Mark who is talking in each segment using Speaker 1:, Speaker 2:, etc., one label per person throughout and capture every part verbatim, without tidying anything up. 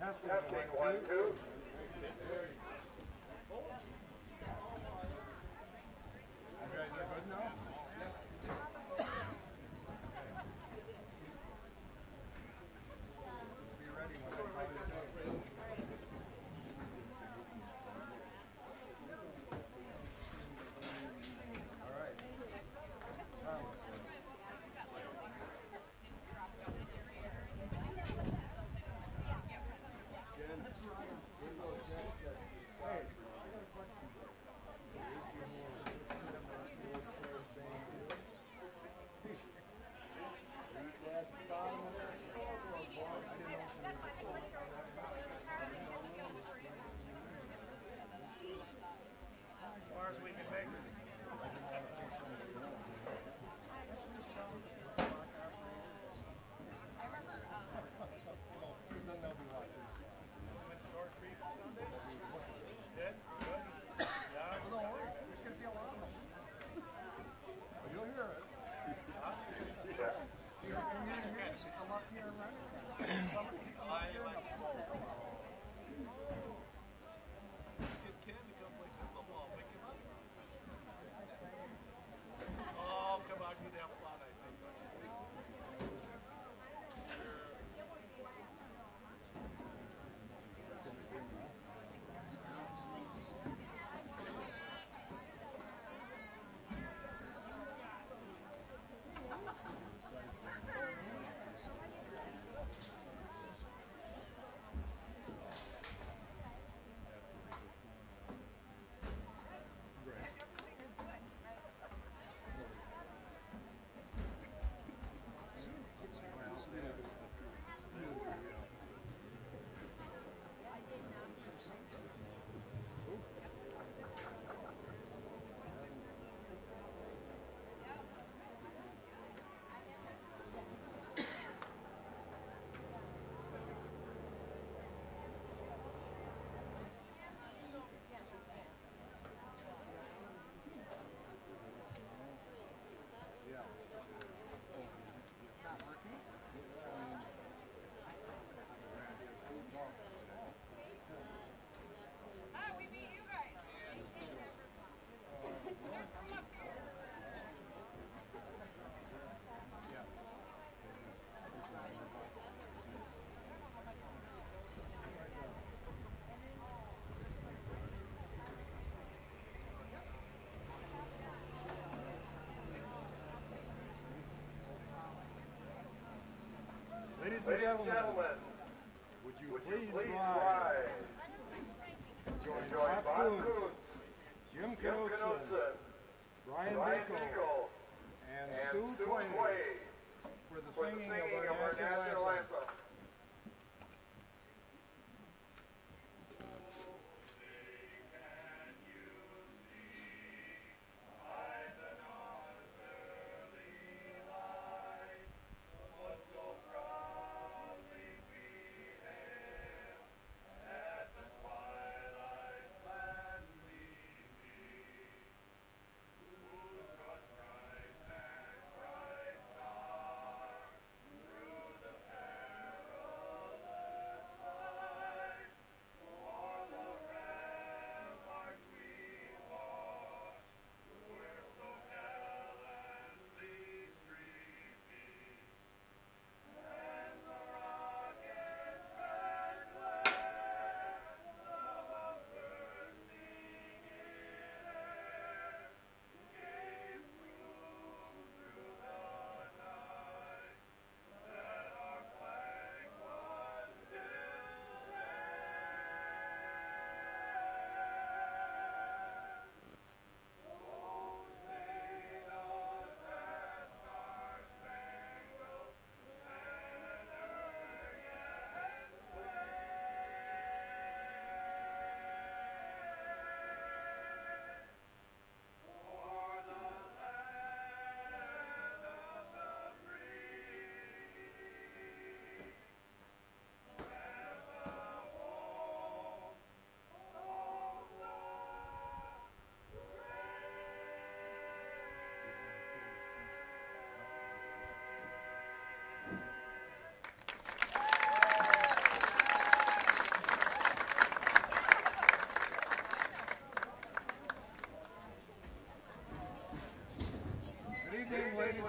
Speaker 1: Testing, one, two. You guys are good now? Be ready when I call you down. All right. Now. That's right. Hey, I got a question.
Speaker 2: As far as we can make it.
Speaker 1: Then they'll be watching.
Speaker 2: Went to North Creek Sunday? Sid? Good? Yeah?
Speaker 1: No, there's going to be a lot of them. Well, you'll hear it.
Speaker 2: Huh?
Speaker 1: You're going to hear us come up here and run it. Some people come up here and they'll put that out.
Speaker 2: Get Ken to come play some football. Pick him up. Oh, come on. You'd have fun, I think, don't you think? Sure.
Speaker 1: Ladies and
Speaker 3: Ladies
Speaker 1: gentlemen,
Speaker 3: and gentlemen,
Speaker 1: would you
Speaker 3: would
Speaker 1: please,
Speaker 3: you please
Speaker 1: rise?
Speaker 3: rise?
Speaker 1: Join
Speaker 3: Join
Speaker 1: Bob
Speaker 3: Bob
Speaker 1: Coons,
Speaker 3: Coons,
Speaker 1: Jim
Speaker 3: Jim
Speaker 1: Knudsen,
Speaker 3: Knudsen,
Speaker 1: Ryan
Speaker 3: Ryan
Speaker 1: Beagle,
Speaker 3: Beagle,
Speaker 1: and
Speaker 3: and
Speaker 1: Stu
Speaker 3: Stu
Speaker 1: Quaid
Speaker 3: Quaid
Speaker 1: for the
Speaker 3: for the
Speaker 1: singing
Speaker 3: singing
Speaker 1: of our national anthem.
Speaker 3: anthem.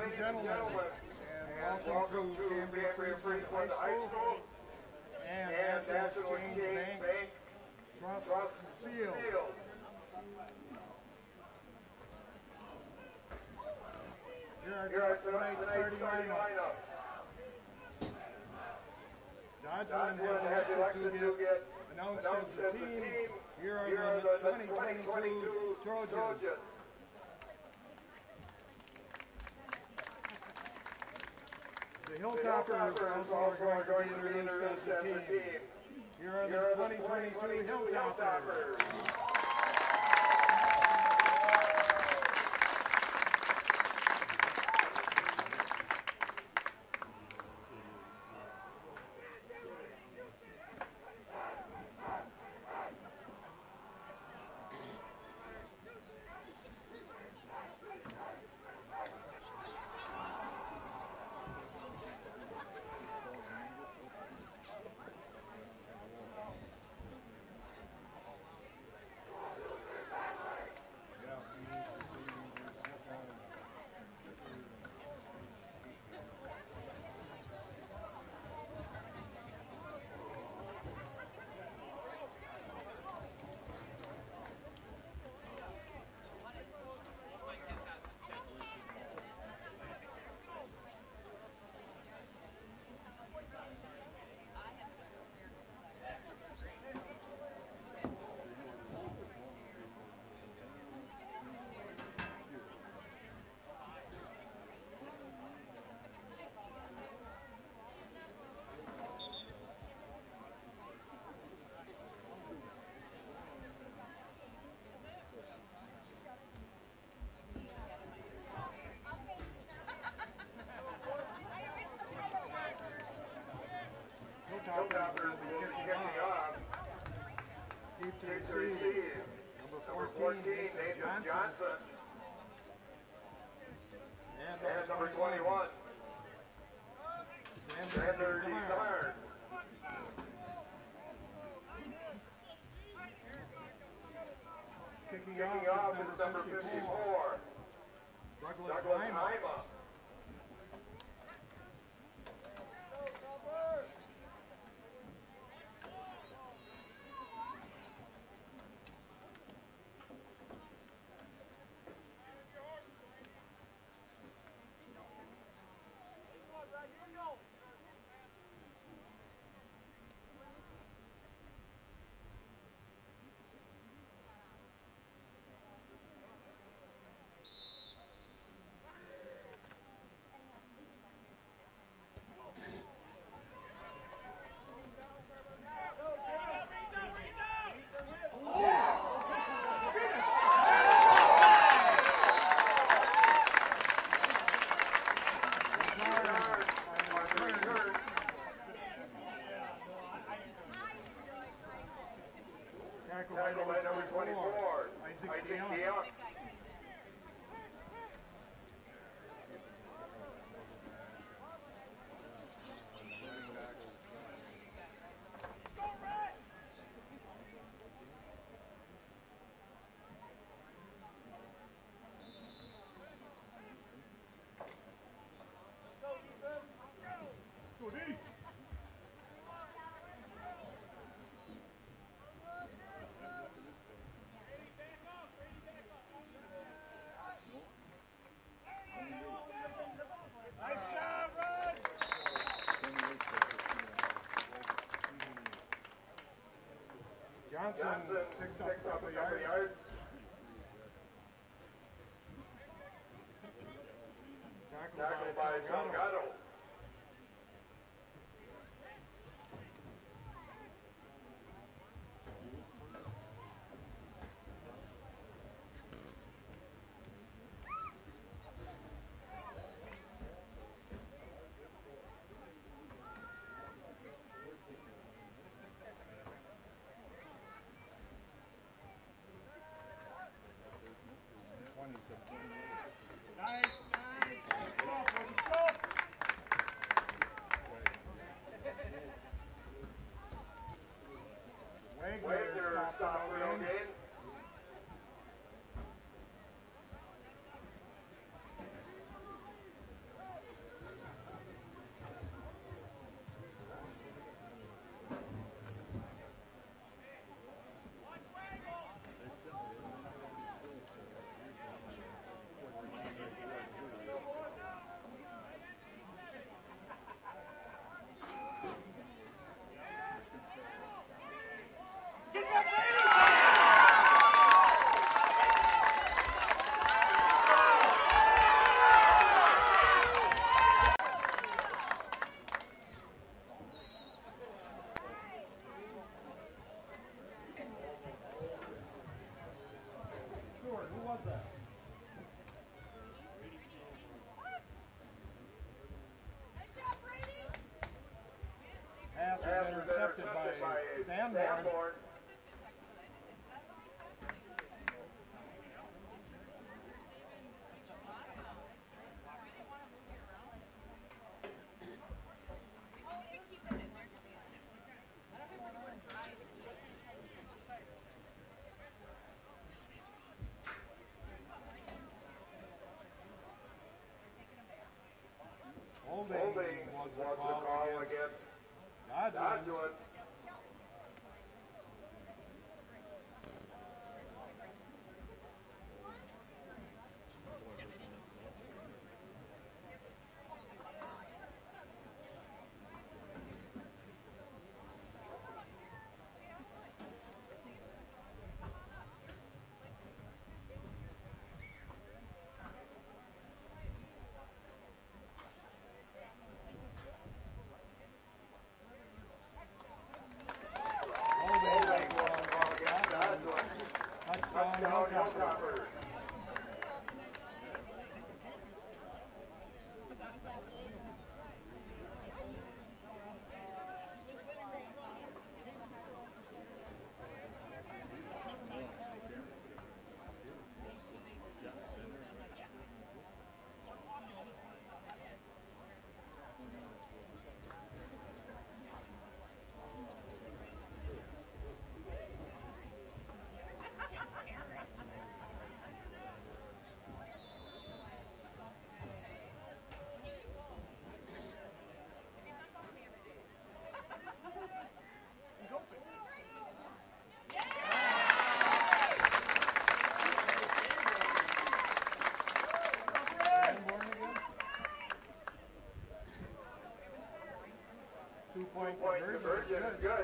Speaker 1: and gentlemen, and welcome to Cambria Friesland High School and National Exchange Bank Trust Field. Here are tonight's starting lineups. Dodgeland has elected to get announced as a team. Here are the twenty twenty-two Trojans. The Hilltoppers also are going to be introduced as a team. Here are the twenty twenty-two Hilltoppers. Hilltoppers will be kicking off. Deep to receive. Number fourteen, Nathan Johnson. And number twenty-one, Xander Desarn. Kicking off is number fifty-four, Douglas Lima. Tackle by number twenty-four, Isaac DeYoung. Johnson, Johnson picked up a couple yards. yards. Tackled, Tackled by, by Salgado. Salgado. Nice, nice. Stop, stop. Wagner, Wagner stopped for no gain. How's that? Pass was intercepted by Sanborn. Holding was the call against Godwin. Two-point conversion is good.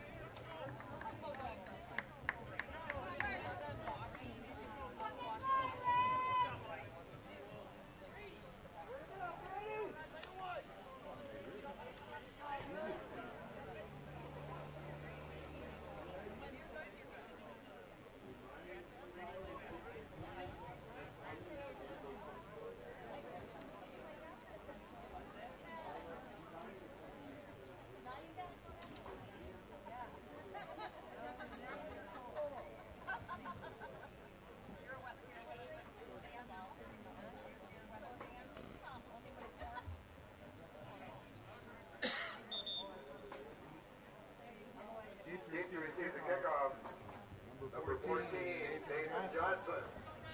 Speaker 1: Deep to receive the kickoff. Number fourteen, Nathan Johnson.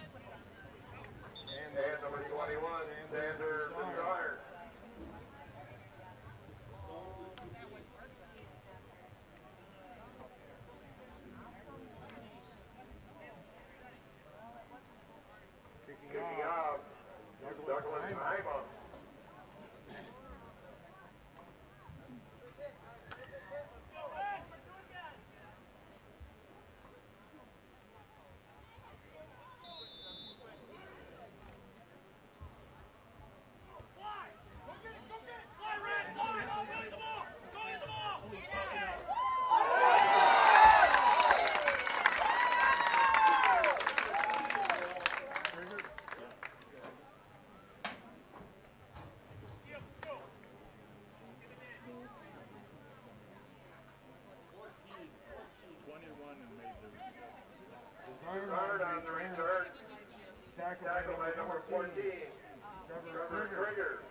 Speaker 1: And number twenty-one, Xander Bedard. Kicking off, Douglas Heima. Hard on the return. Tackle by number fourteen, Trevor Krieger.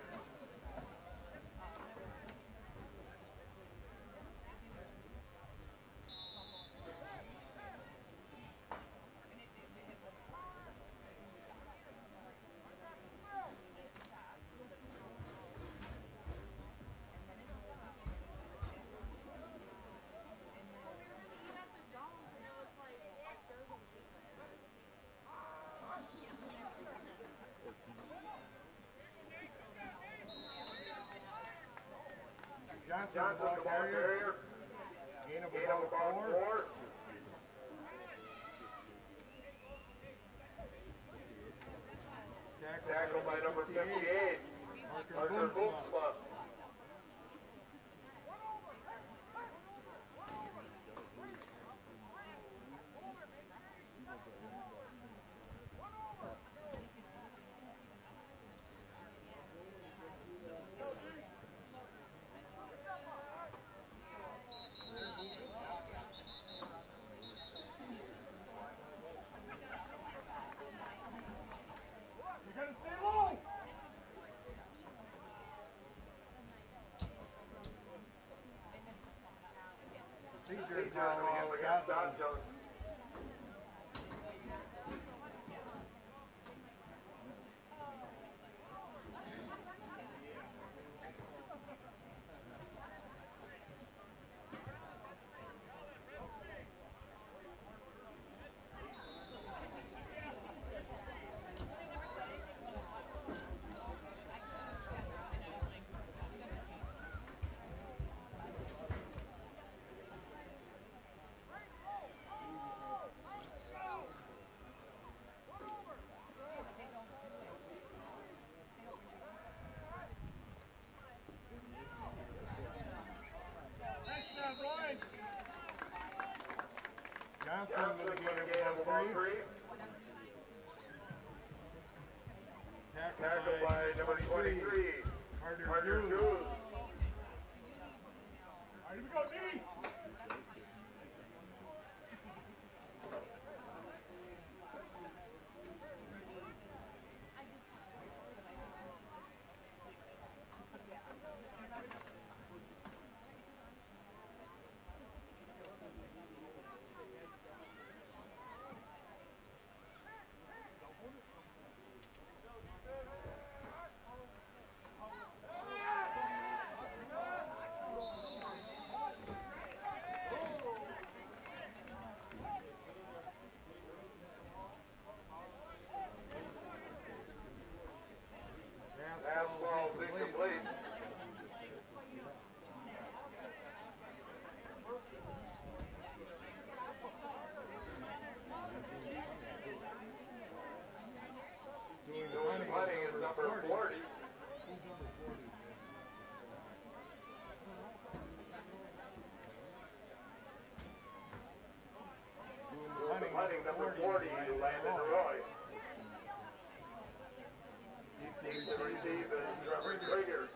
Speaker 1: Johnson, Johnson the ball carrier. Gain of about four. four. Tackle, Tackle by number fifty-eight, Parker Boomsma.
Speaker 2: Tackled by number twenty-three,
Speaker 1: Carter
Speaker 2: Carter
Speaker 1: Hughes.
Speaker 2: Hughes. All right, here we go, D. Fastball is incomplete. Doing punting is number forty. Doing punting number forty, Landon Roy. Deep to receive is Trevor Krieger.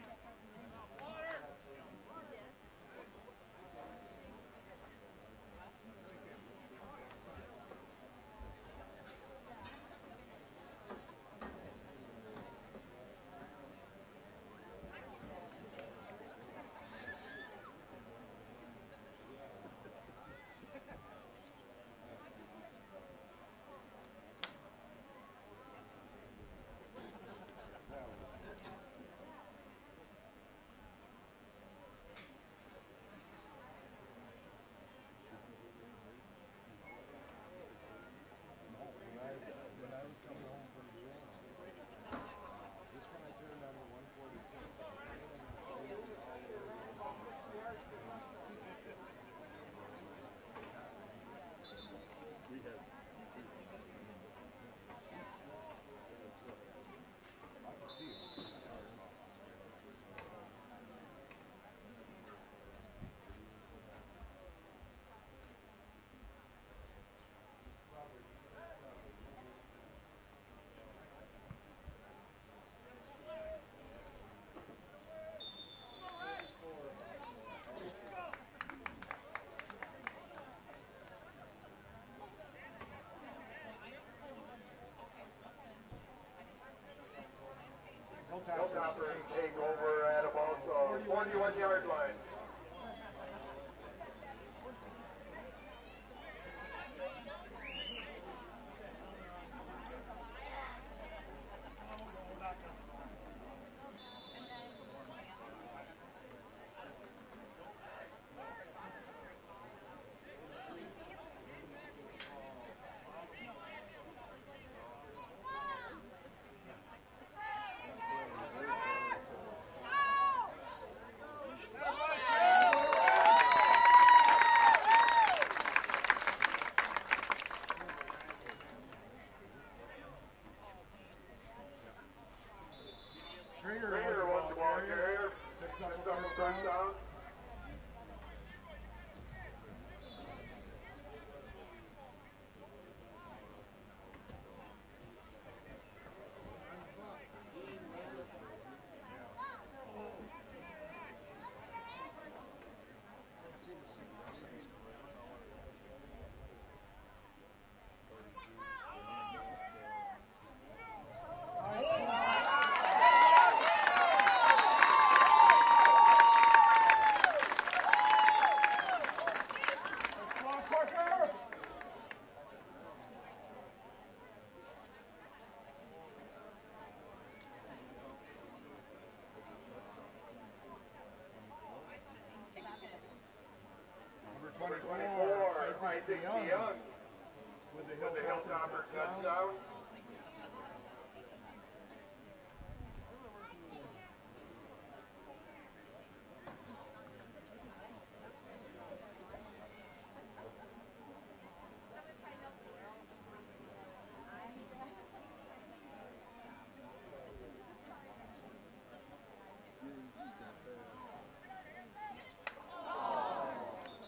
Speaker 2: Hilltoppers take over at about the forty-one yard line. Krieger wants the ball carrier. Picks up the first down. twenty-four, Isaac DeYoung with the Hilltopper touchdown.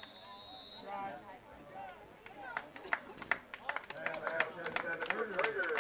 Speaker 2: Krieger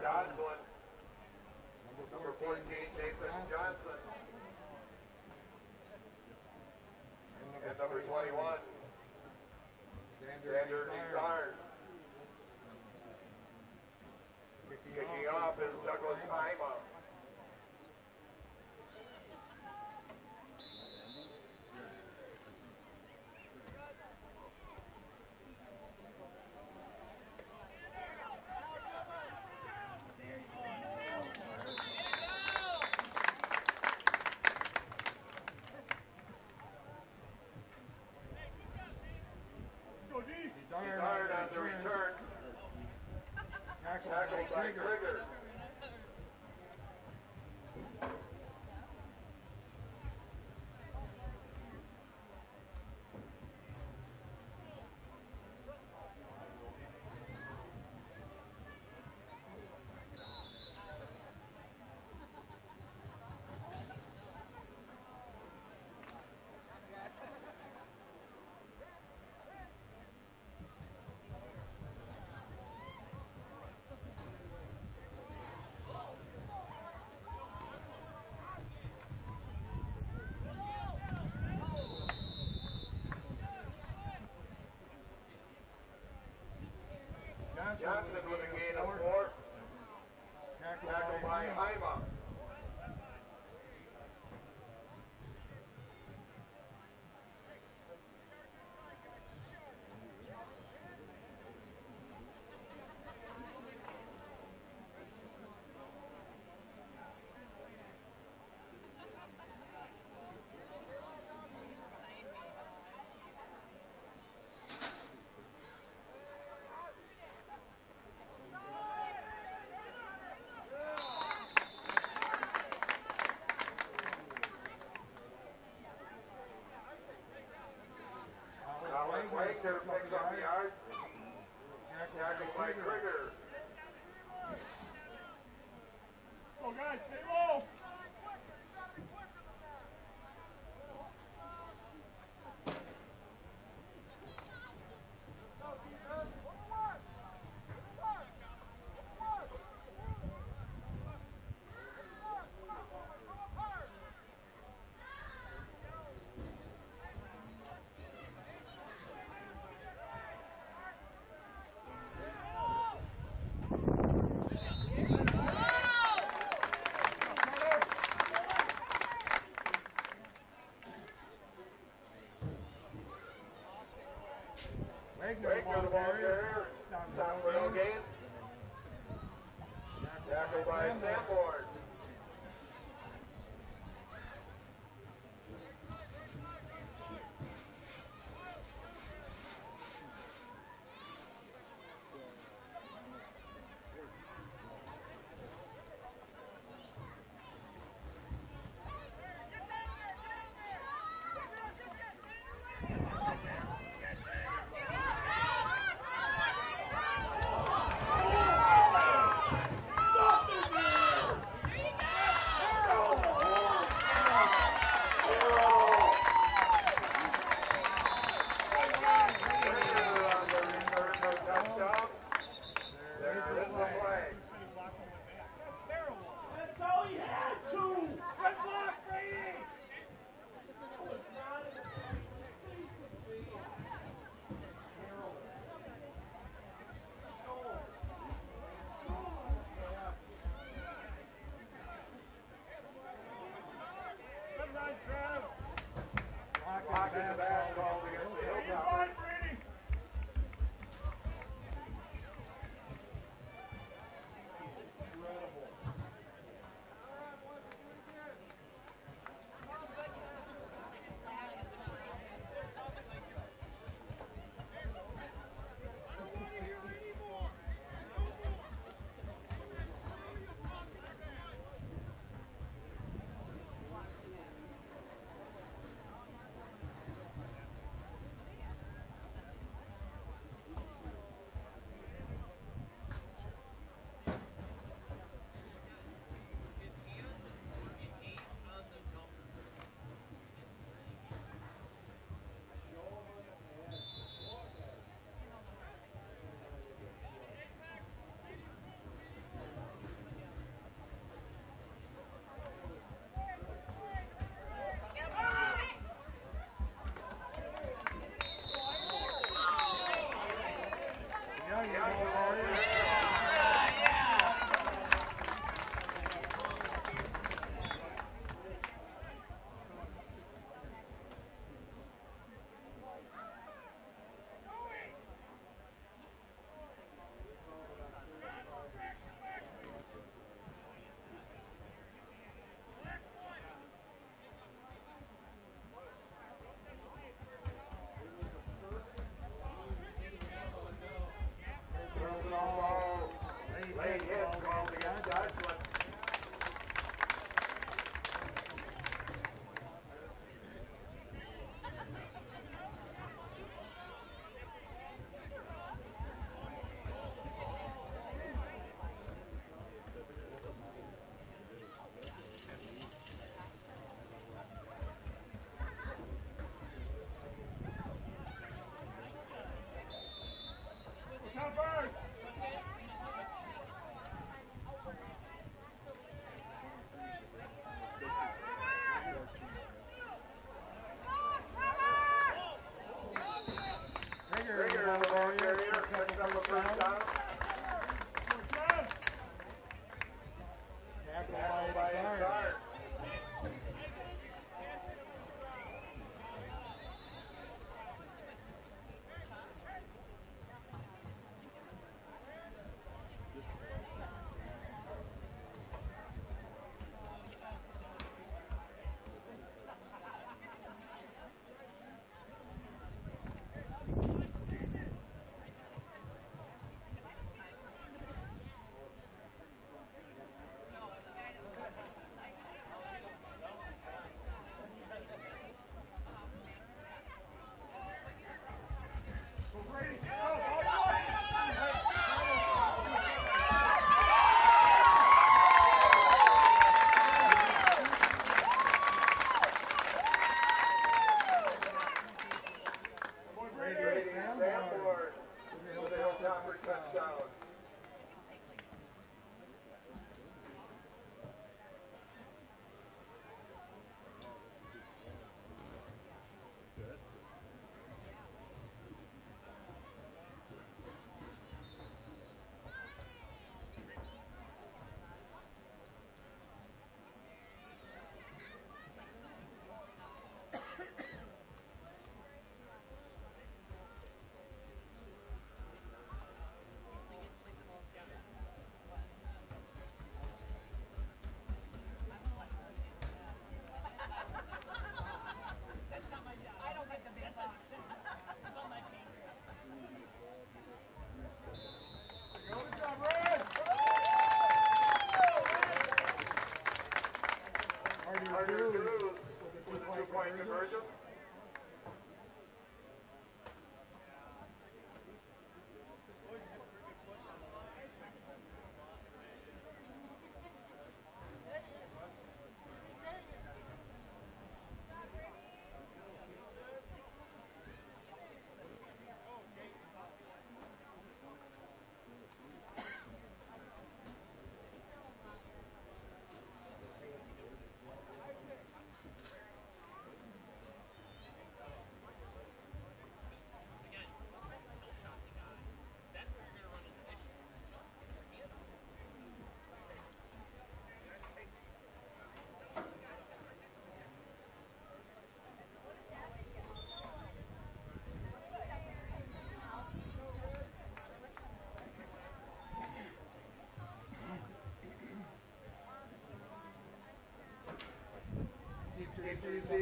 Speaker 3: Dodson. Number fourteen, Nathan Johnson. And number twenty-one, Xander Desarn. Kicking off is Douglas Haima. Desarn on the return. Tackled by Krieger. Johnson with a gain of four. Tackled by Haima. Wagner picks up the yard. Tackled by Krieger.
Speaker 2: Oh, guys, stay low.
Speaker 3: Wagner the ball carrier. Stop for no gain. Tackled by Sanborn.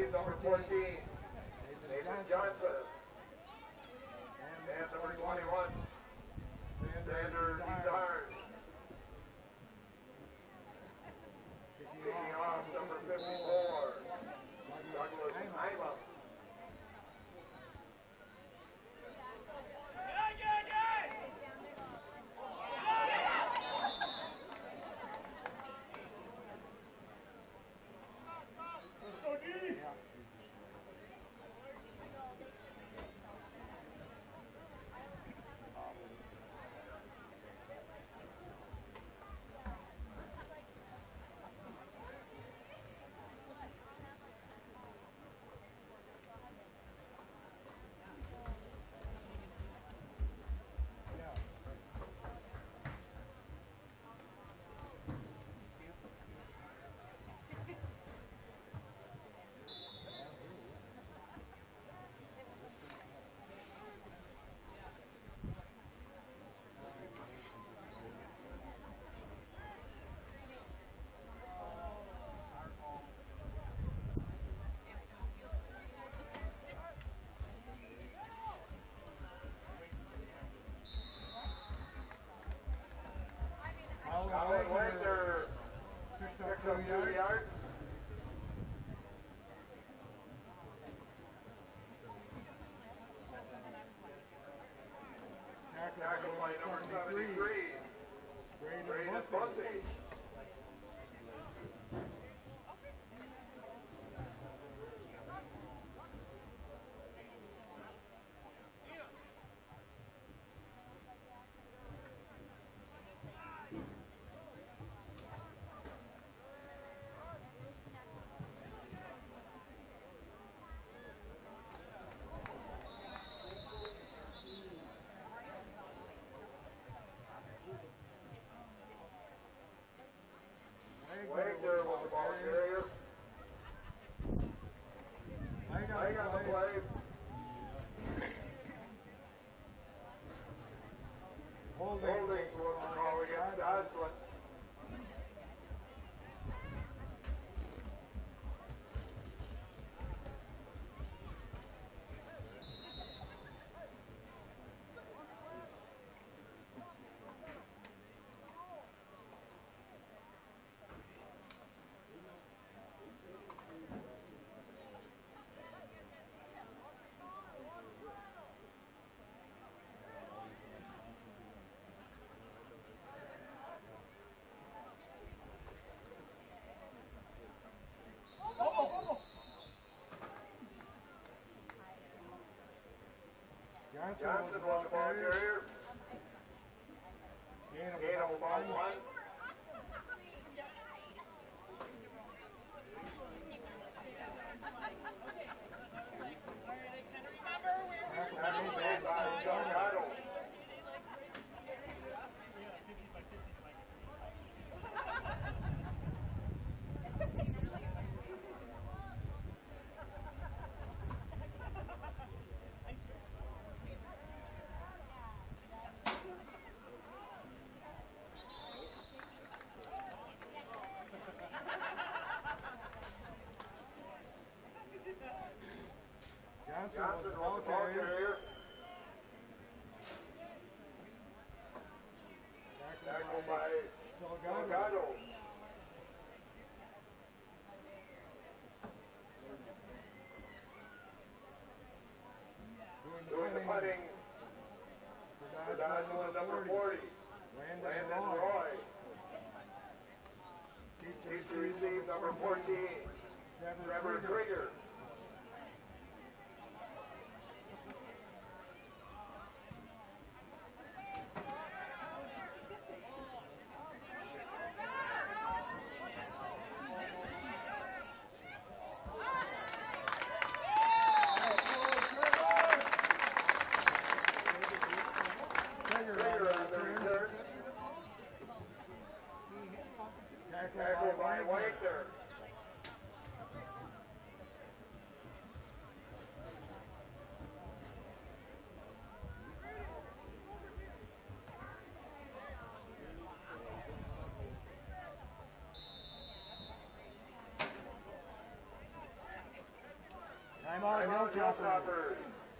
Speaker 3: receives number fourteen,
Speaker 1: Nathan
Speaker 3: Nathan
Speaker 1: Johnson.
Speaker 3: Johnson.
Speaker 1: And
Speaker 3: And
Speaker 1: number
Speaker 3: number
Speaker 1: twenty-one,
Speaker 3: twenty-one,
Speaker 1: Sander
Speaker 3: Sander
Speaker 1: Desire.
Speaker 3: Desire.
Speaker 1: Kicking
Speaker 3: Kicking
Speaker 1: off
Speaker 3: off number
Speaker 1: fifty-four,
Speaker 3: fifty-four,
Speaker 1: Douglas
Speaker 3: Douglas
Speaker 1: Hyman.
Speaker 3: Hyman. Colin Wagner
Speaker 1: Picks up
Speaker 3: picks
Speaker 1: two
Speaker 3: up two
Speaker 1: yards.
Speaker 3: yards. Tackled by number seventy-three,
Speaker 1: Braden
Speaker 3: Braden
Speaker 1: Bussey.
Speaker 3: Bussey. Wagner was the ball carrier.
Speaker 1: I got
Speaker 3: I got the
Speaker 1: the play.
Speaker 3: play.
Speaker 1: Holding
Speaker 3: Holding
Speaker 1: was
Speaker 3: was the call against
Speaker 1: Dodson.
Speaker 3: Dodson.
Speaker 1: Johnson,
Speaker 3: Johnson
Speaker 1: was
Speaker 3: was the ball
Speaker 1: carrier.
Speaker 3: carrier.
Speaker 1: Gain of
Speaker 3: Gain of
Speaker 1: about
Speaker 3: about
Speaker 1: one.
Speaker 3: one. Tackled by Delgado.
Speaker 1: Johnson,
Speaker 3: Johnson
Speaker 1: was the
Speaker 3: was
Speaker 1: ball
Speaker 3: the ball
Speaker 1: carrier.
Speaker 3: carrier.
Speaker 1: Tackled
Speaker 3: Tackled
Speaker 1: by
Speaker 3: by
Speaker 1: Salgado.
Speaker 3: Delgado.
Speaker 1: Doing the
Speaker 3: Doing the
Speaker 1: punting
Speaker 3: putting
Speaker 1: for
Speaker 3: for
Speaker 1: Dodge
Speaker 3: Dodson
Speaker 1: was
Speaker 3: was number forty,
Speaker 1: Landon,
Speaker 3: Landon
Speaker 1: Roy.
Speaker 3: Roy.
Speaker 1: Deep to
Speaker 3: Deep to
Speaker 1: receive,
Speaker 3: receive number fourteen,
Speaker 1: Trevor,
Speaker 3: Trevor
Speaker 1: Krieger.
Speaker 3: Krieger.
Speaker 1: Krieger
Speaker 3: Krieger
Speaker 1: on
Speaker 3: on
Speaker 1: the
Speaker 3: the
Speaker 1: return.
Speaker 3: return.
Speaker 1: Tackled
Speaker 3: Tackled
Speaker 1: by
Speaker 3: by
Speaker 1: Wagner.
Speaker 3: Wagner.
Speaker 1: Timeout, Hilltoppers.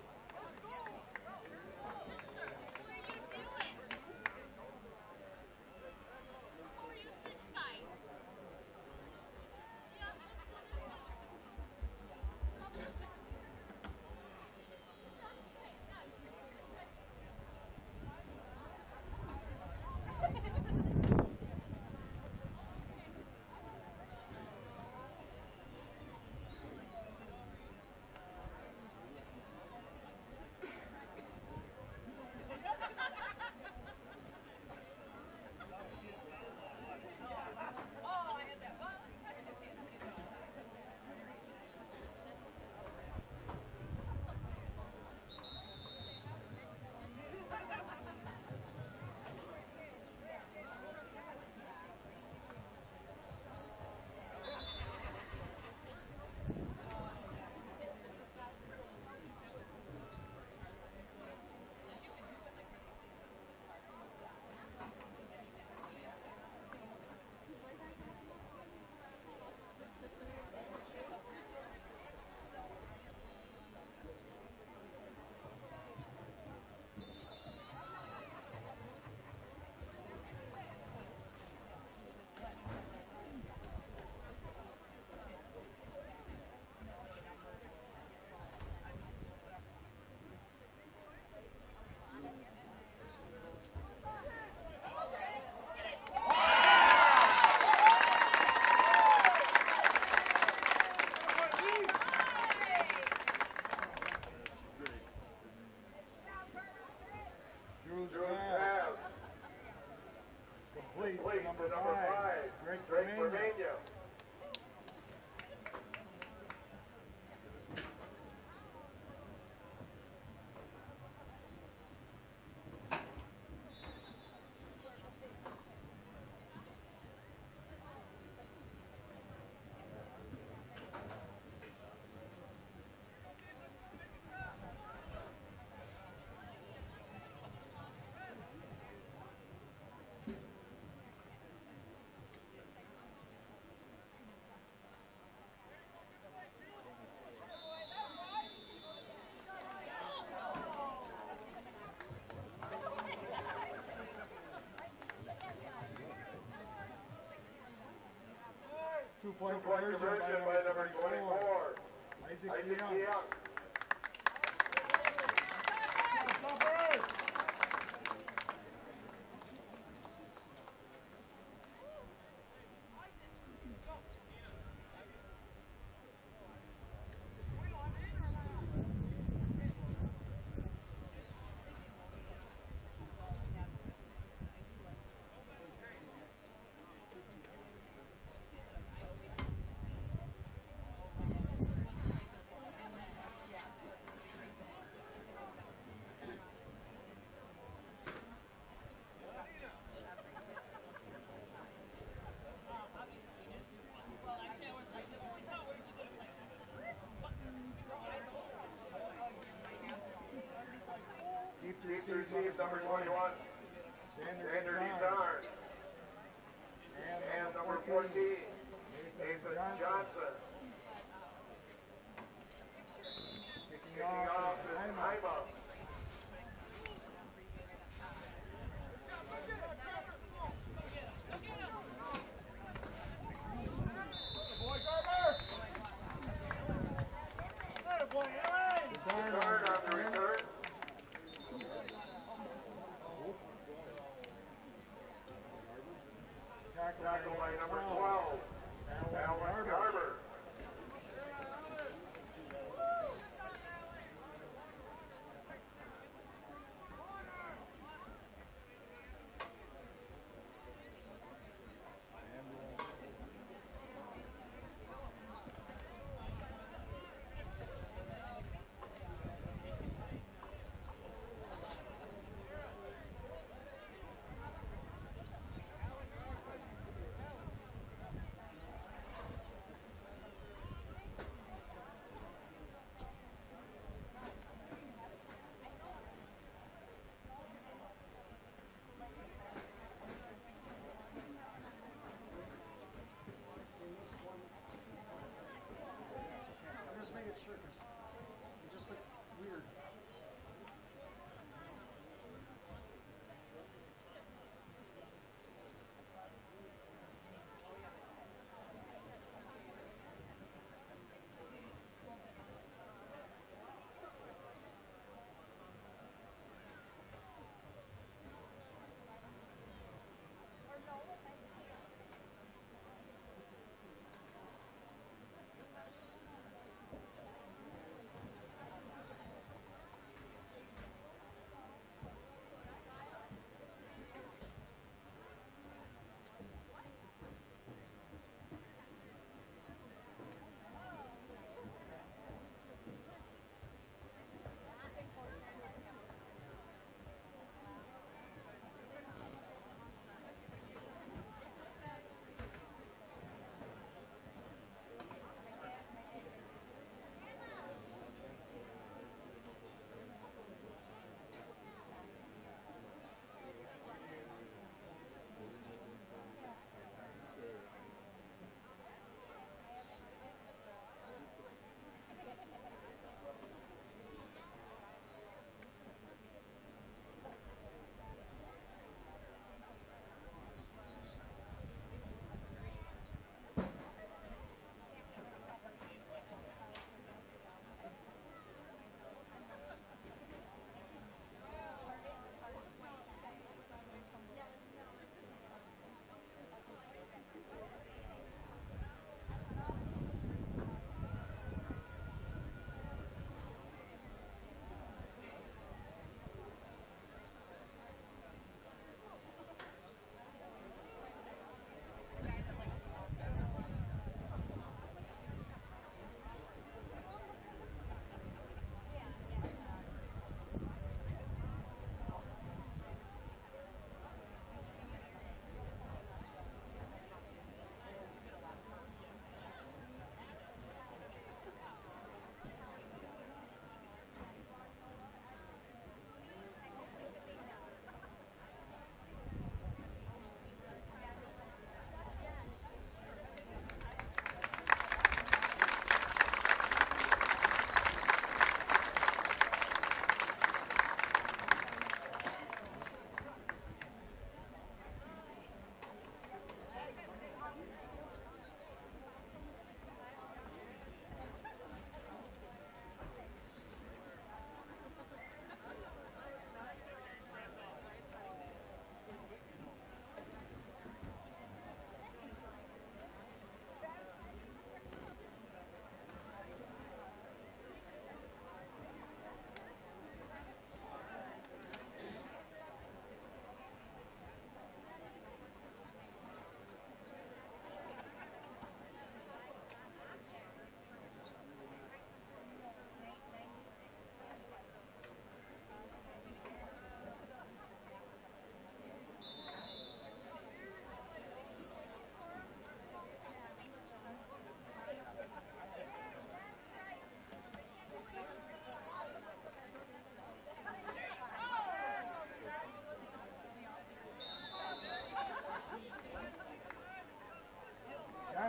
Speaker 1: Two-point conversion, conversion by number twenty-four. Isaac, Isaac Young. Young. Receive number twenty-one, Xander Desarn. And, and number fourteen, Nathan Johnson. Johnson. Kicking, Kicking off, off is Haima. Desarn on the return. Tackle by number twelve, Alan Garber.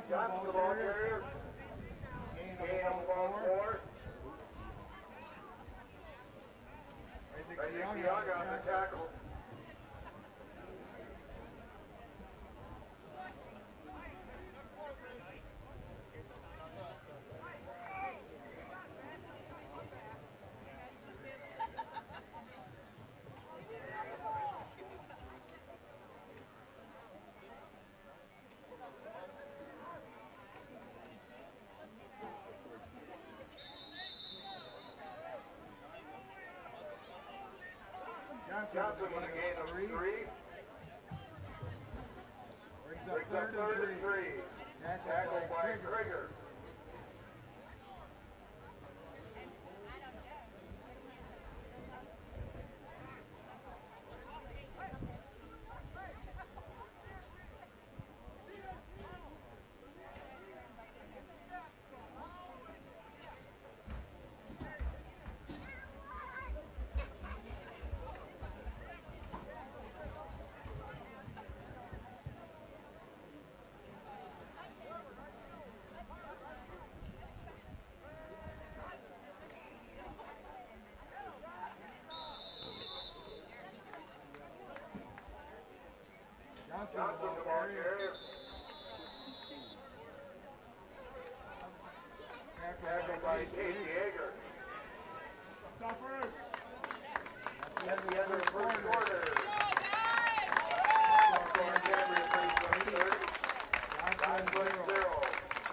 Speaker 1: Johnson,
Speaker 3: Johnson,
Speaker 1: the
Speaker 3: the
Speaker 1: ball
Speaker 3: ball
Speaker 1: carrier.
Speaker 3: carrier.
Speaker 1: Gain
Speaker 3: Gain
Speaker 1: of
Speaker 3: of
Speaker 1: about
Speaker 3: about
Speaker 1: four.
Speaker 3: four.
Speaker 1: Isaac
Speaker 3: Isaac
Speaker 1: DeYoung
Speaker 3: DeYoung
Speaker 1: on the
Speaker 3: on the
Speaker 1: tackle.
Speaker 3: tackle.
Speaker 1: Johnson,
Speaker 3: Johnson
Speaker 1: with
Speaker 3: with
Speaker 1: a
Speaker 3: a
Speaker 1: gain
Speaker 3: gain
Speaker 1: of
Speaker 3: of
Speaker 1: three.
Speaker 3: three.
Speaker 1: Brings up
Speaker 3: Brings up
Speaker 1: third
Speaker 3: third
Speaker 1: and
Speaker 3: and
Speaker 1: three.
Speaker 3: three.
Speaker 1: Tackled
Speaker 3: Tackled
Speaker 1: by
Speaker 3: by
Speaker 1: Krieger.
Speaker 3: Krieger.
Speaker 1: Johnson,
Speaker 3: Johnson,
Speaker 1: the
Speaker 3: the
Speaker 1: ball
Speaker 3: ball
Speaker 1: carrier.
Speaker 3: carrier. Tackled by Tate Yeager.
Speaker 2: Stoppers.
Speaker 1: That's
Speaker 3: That's the end of the first quarter.
Speaker 1: Score
Speaker 3: Score Cambria thirty-seven thirty.
Speaker 1: Johnson,
Speaker 3: Johnson
Speaker 1: zero.
Speaker 3: zero.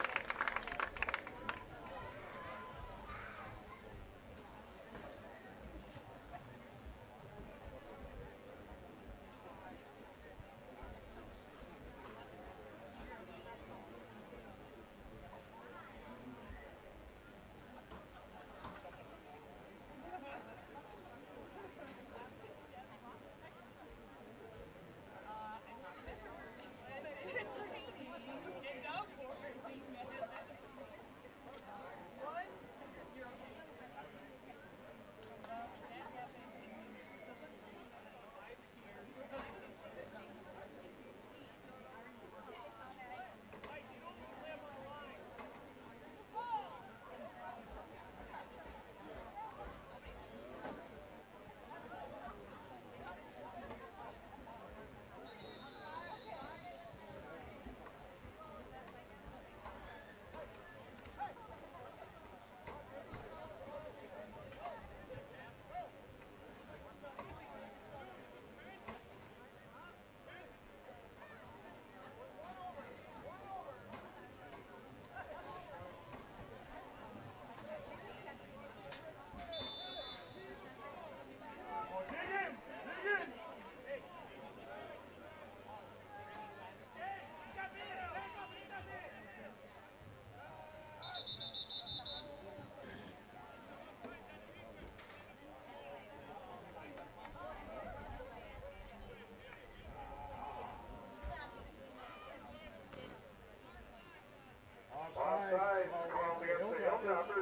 Speaker 3: Offside, call against the Hilltoppers.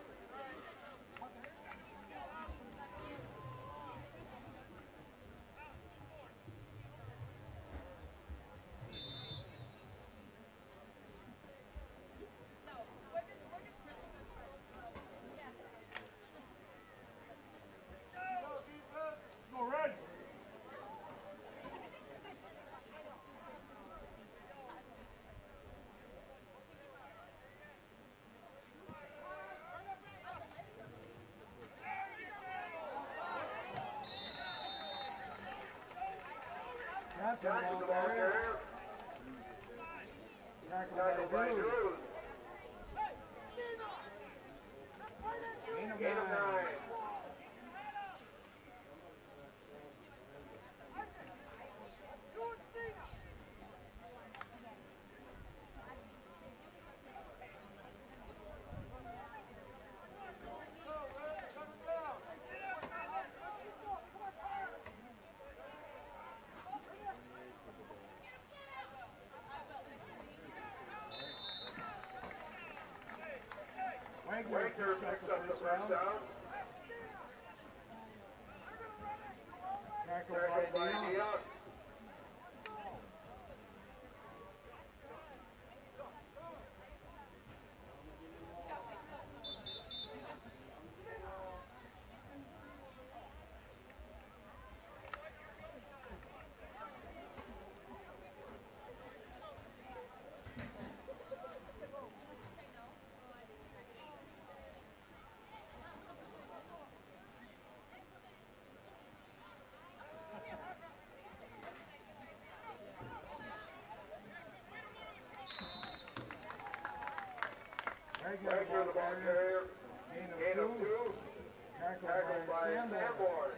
Speaker 2: Go red.
Speaker 1: Johnson,
Speaker 3: Johnson,
Speaker 1: the
Speaker 3: the
Speaker 1: ball
Speaker 3: ball
Speaker 1: carrier.
Speaker 3: carrier.
Speaker 1: Tackled
Speaker 3: Tackled
Speaker 1: by
Speaker 3: by
Speaker 1: Drews.
Speaker 3: Drews.
Speaker 1: Gain of
Speaker 3: Gain of
Speaker 1: nine.
Speaker 3: nine.
Speaker 1: Wagner
Speaker 3: Wagner
Speaker 1: picks up
Speaker 3: picks
Speaker 1: the
Speaker 3: up the
Speaker 1: first
Speaker 3: first
Speaker 1: down.
Speaker 3: down.
Speaker 1: Tackled
Speaker 3: Tackled
Speaker 1: by
Speaker 3: by
Speaker 1: DeYoung.
Speaker 3: DeYoung.
Speaker 1: Wagner,
Speaker 3: Wagner, the ball carrier.
Speaker 1: Gain of
Speaker 3: Gain of
Speaker 1: two.
Speaker 3: two.
Speaker 1: Tackled
Speaker 3: Tackled
Speaker 1: by
Speaker 3: by
Speaker 1: Sanborn.
Speaker 3: Sanborn.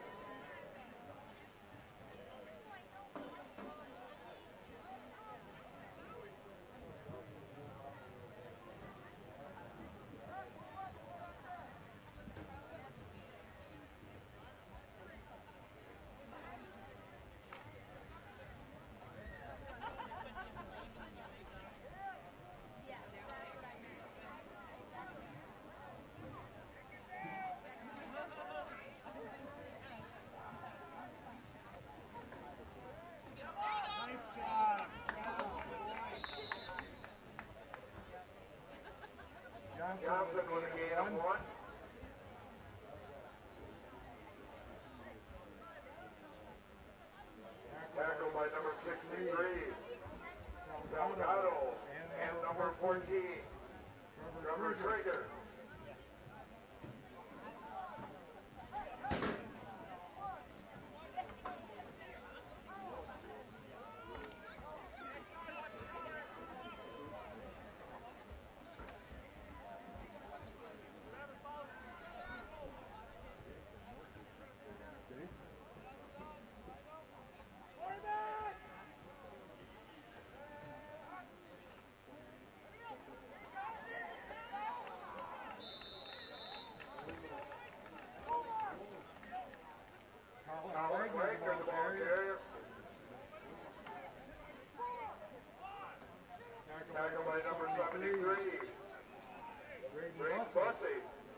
Speaker 2: Nice job.
Speaker 1: Johnson,
Speaker 3: Johnson with a gain of one. Tackled by number sixty-three. Salgado. And number fourteen. Trevor Trigger. Colin Wagner, the ball carrier. Tackled by number seventy-three. Braden Bussey.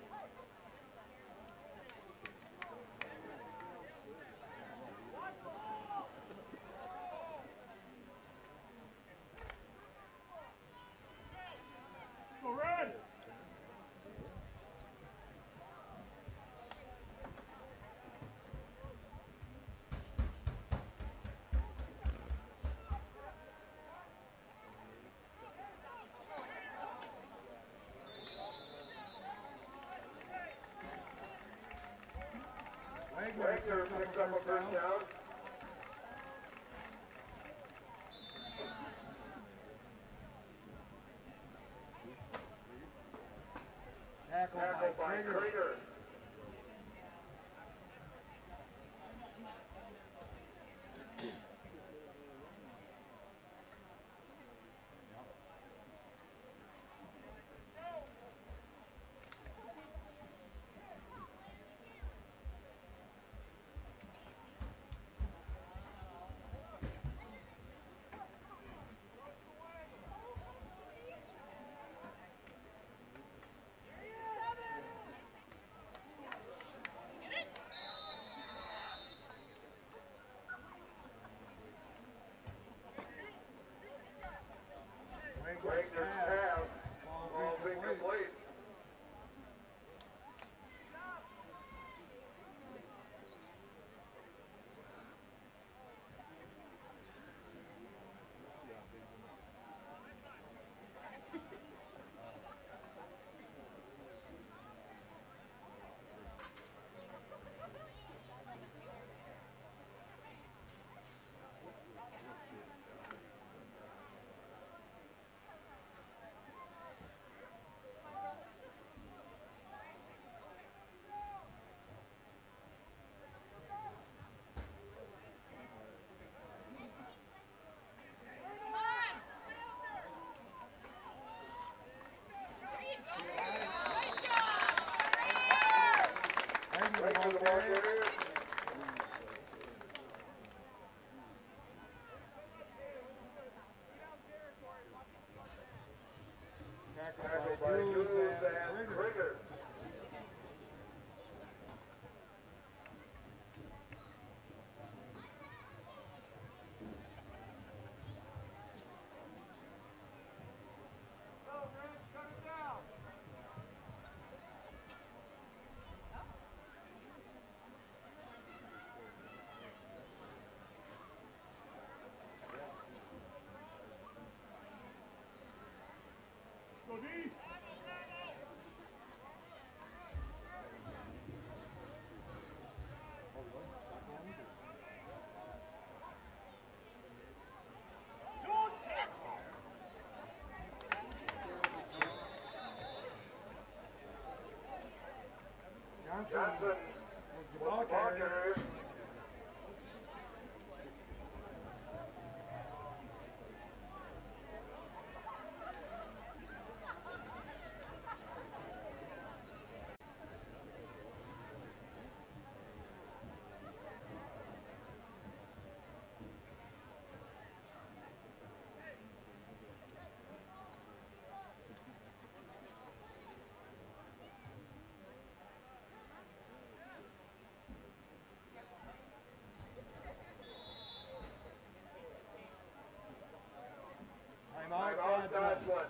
Speaker 2: Go red.
Speaker 1: Wagner
Speaker 3: Wagner picks up a first down.
Speaker 1: Tackled
Speaker 3: Tackled
Speaker 1: by
Speaker 3: by
Speaker 1: Krieger.
Speaker 3: Krieger.
Speaker 1: Johnson
Speaker 3: Johnson
Speaker 1: was the
Speaker 3: was
Speaker 1: ball
Speaker 3: the ball
Speaker 1: carrier.
Speaker 3: carrier.
Speaker 1: Timeout,
Speaker 3: Timeout,
Speaker 1: Dodgeland.
Speaker 3: Dodgeland.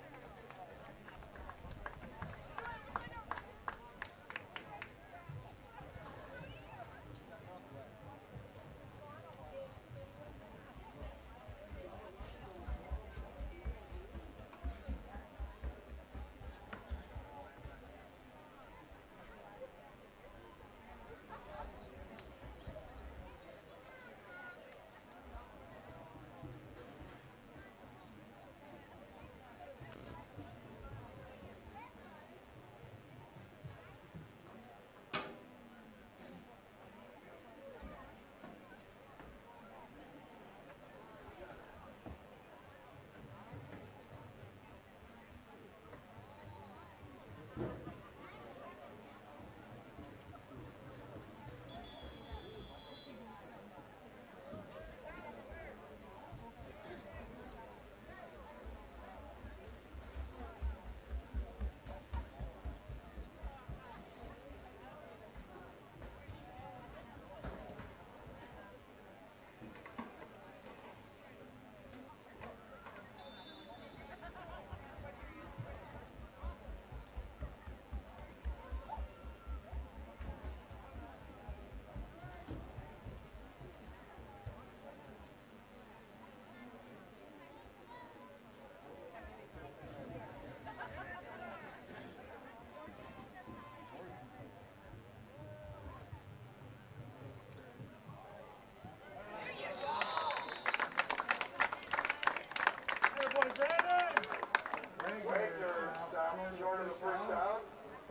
Speaker 3: Wagner stopped short of the first down.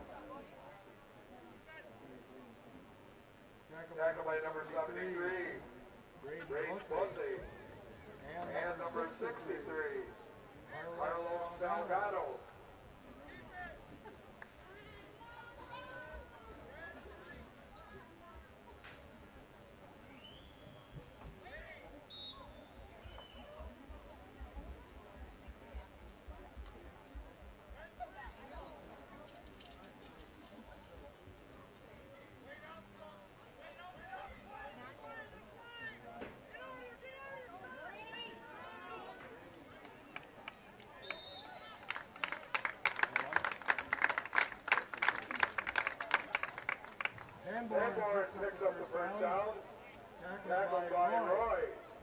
Speaker 3: Tackled by number seventy-three, Ray Bussey. And number sixty-three, Carlos Salgado. Sanborn picks up the first down. Tackled by Roy.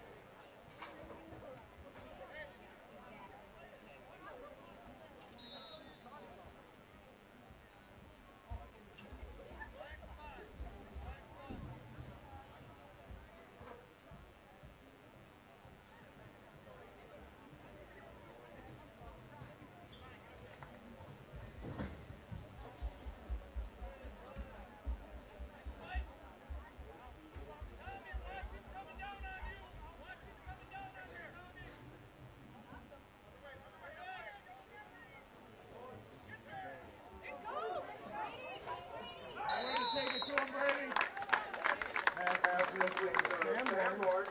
Speaker 3: Sanborn.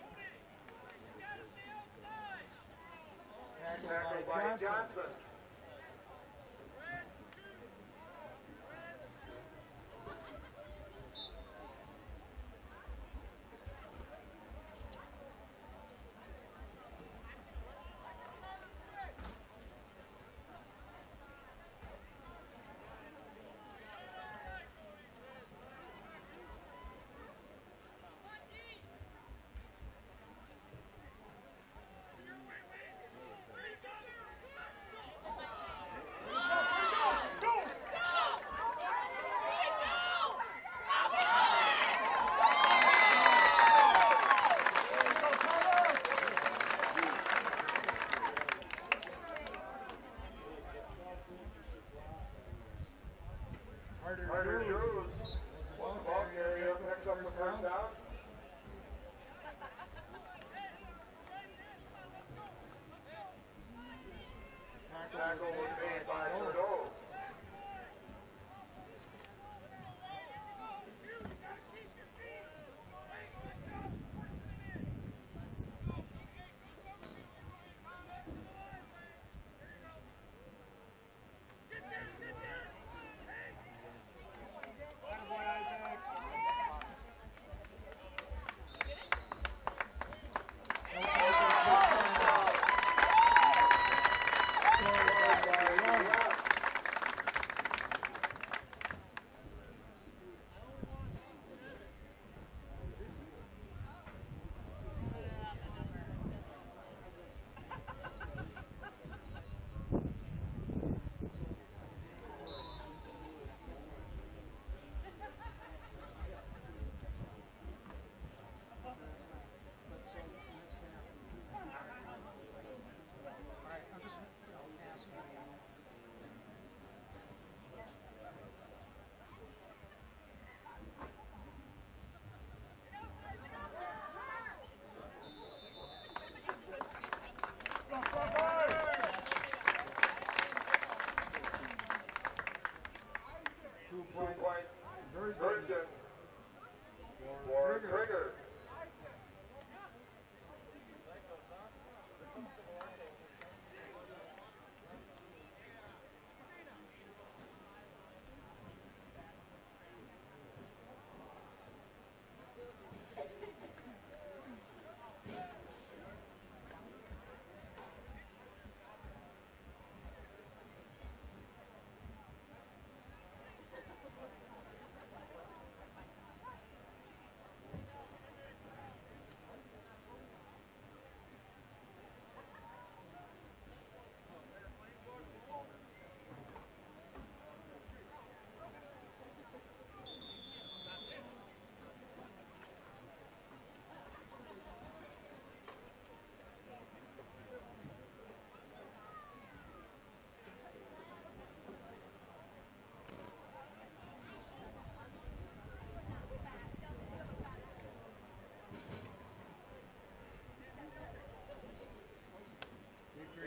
Speaker 3: Tackled by Johnson.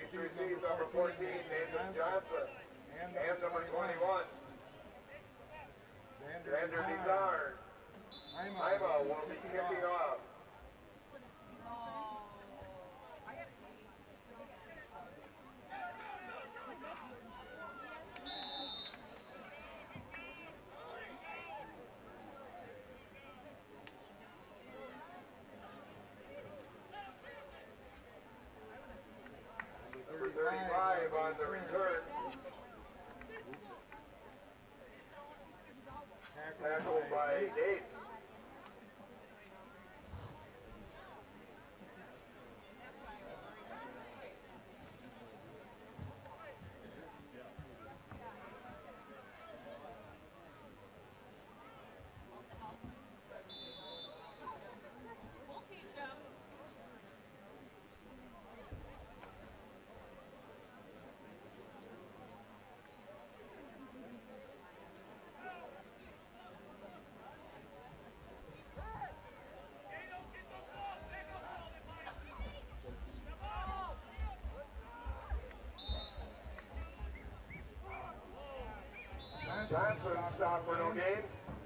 Speaker 3: to receive number fourteen, Nathan Johnson,
Speaker 1: and
Speaker 3: and number twenty-one, Xander Desire. Ima will be kicking off. Number thirty-five on the return. Tackled by Dave. Johnson stop for no gain.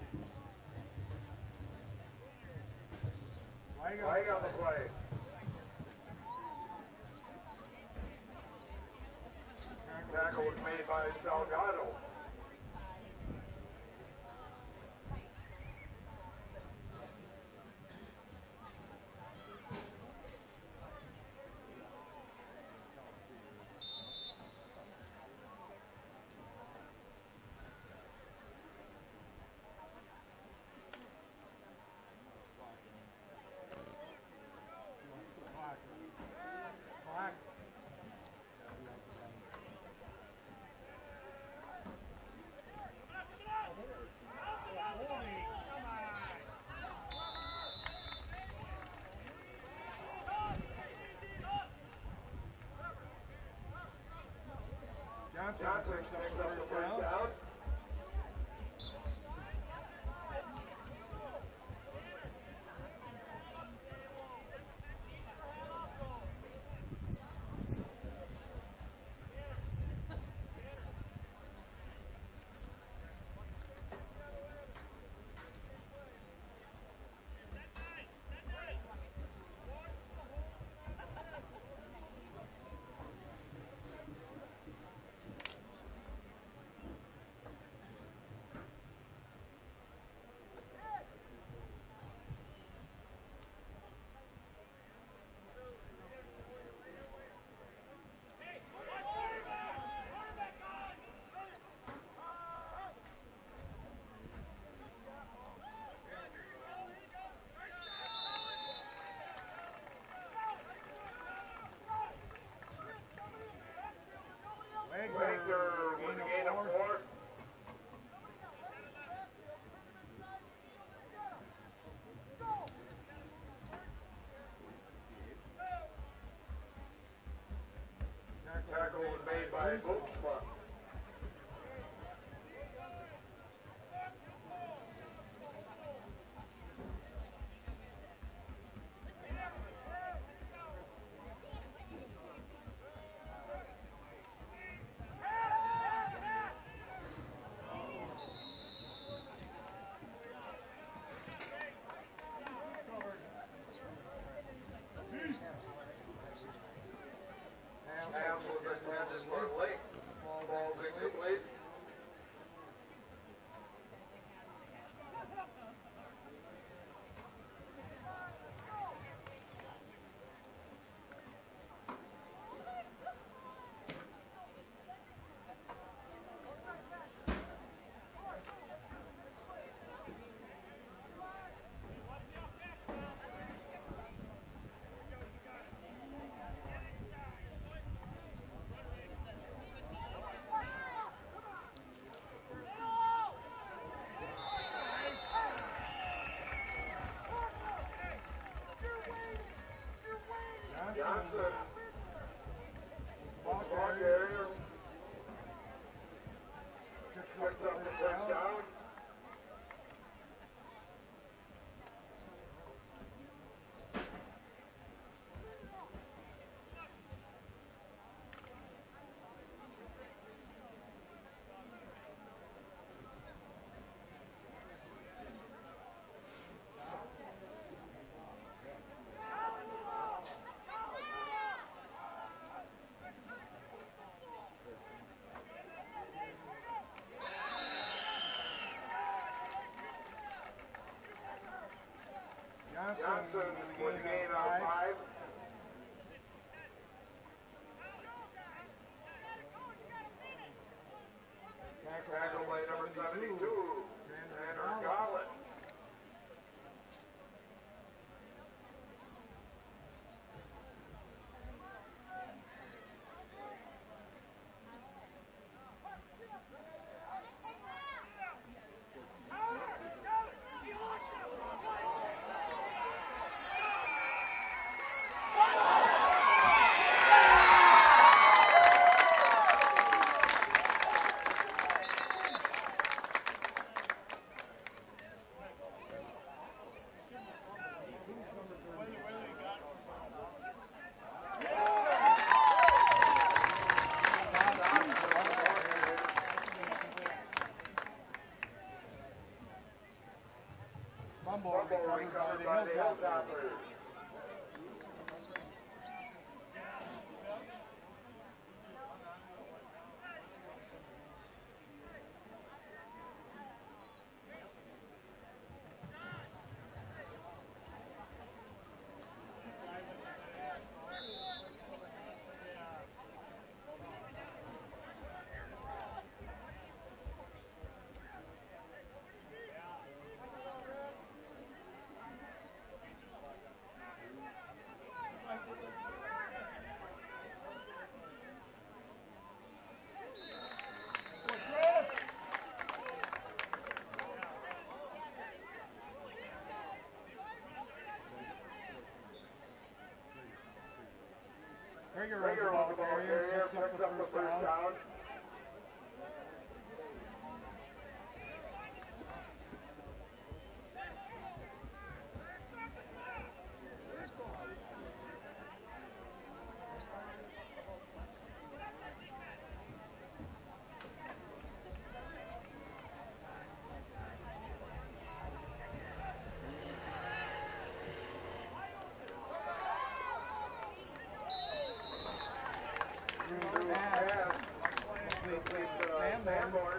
Speaker 3: Flag on the play. Tackle was made by Salgado.
Speaker 1: Johnson,
Speaker 3: Johnson
Speaker 1: picks
Speaker 3: picks
Speaker 1: up
Speaker 3: up
Speaker 1: the
Speaker 3: the
Speaker 1: first
Speaker 3: first
Speaker 1: down.
Speaker 3: down. Wagner with a gain of four. Tackle was made by Boomsma. Pass was intended for late. Falls Johnson with a gain of five. Tackle by number seventy-two, Tanner Collins.
Speaker 1: Fumble recovered by the Hilltoppers. Krieger runs the ball carrier, picks up the first down. Sandborn.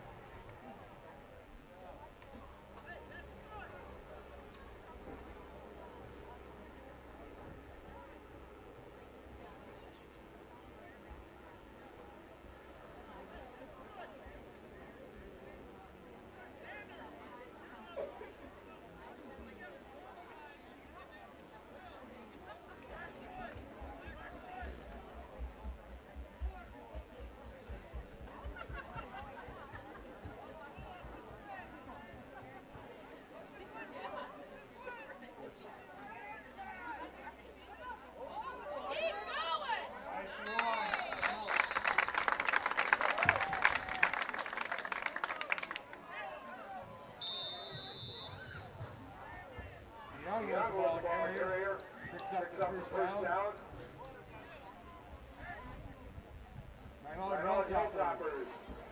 Speaker 1: Young was the ball carrier, picks up the first down. Magnolia Hilltoppers.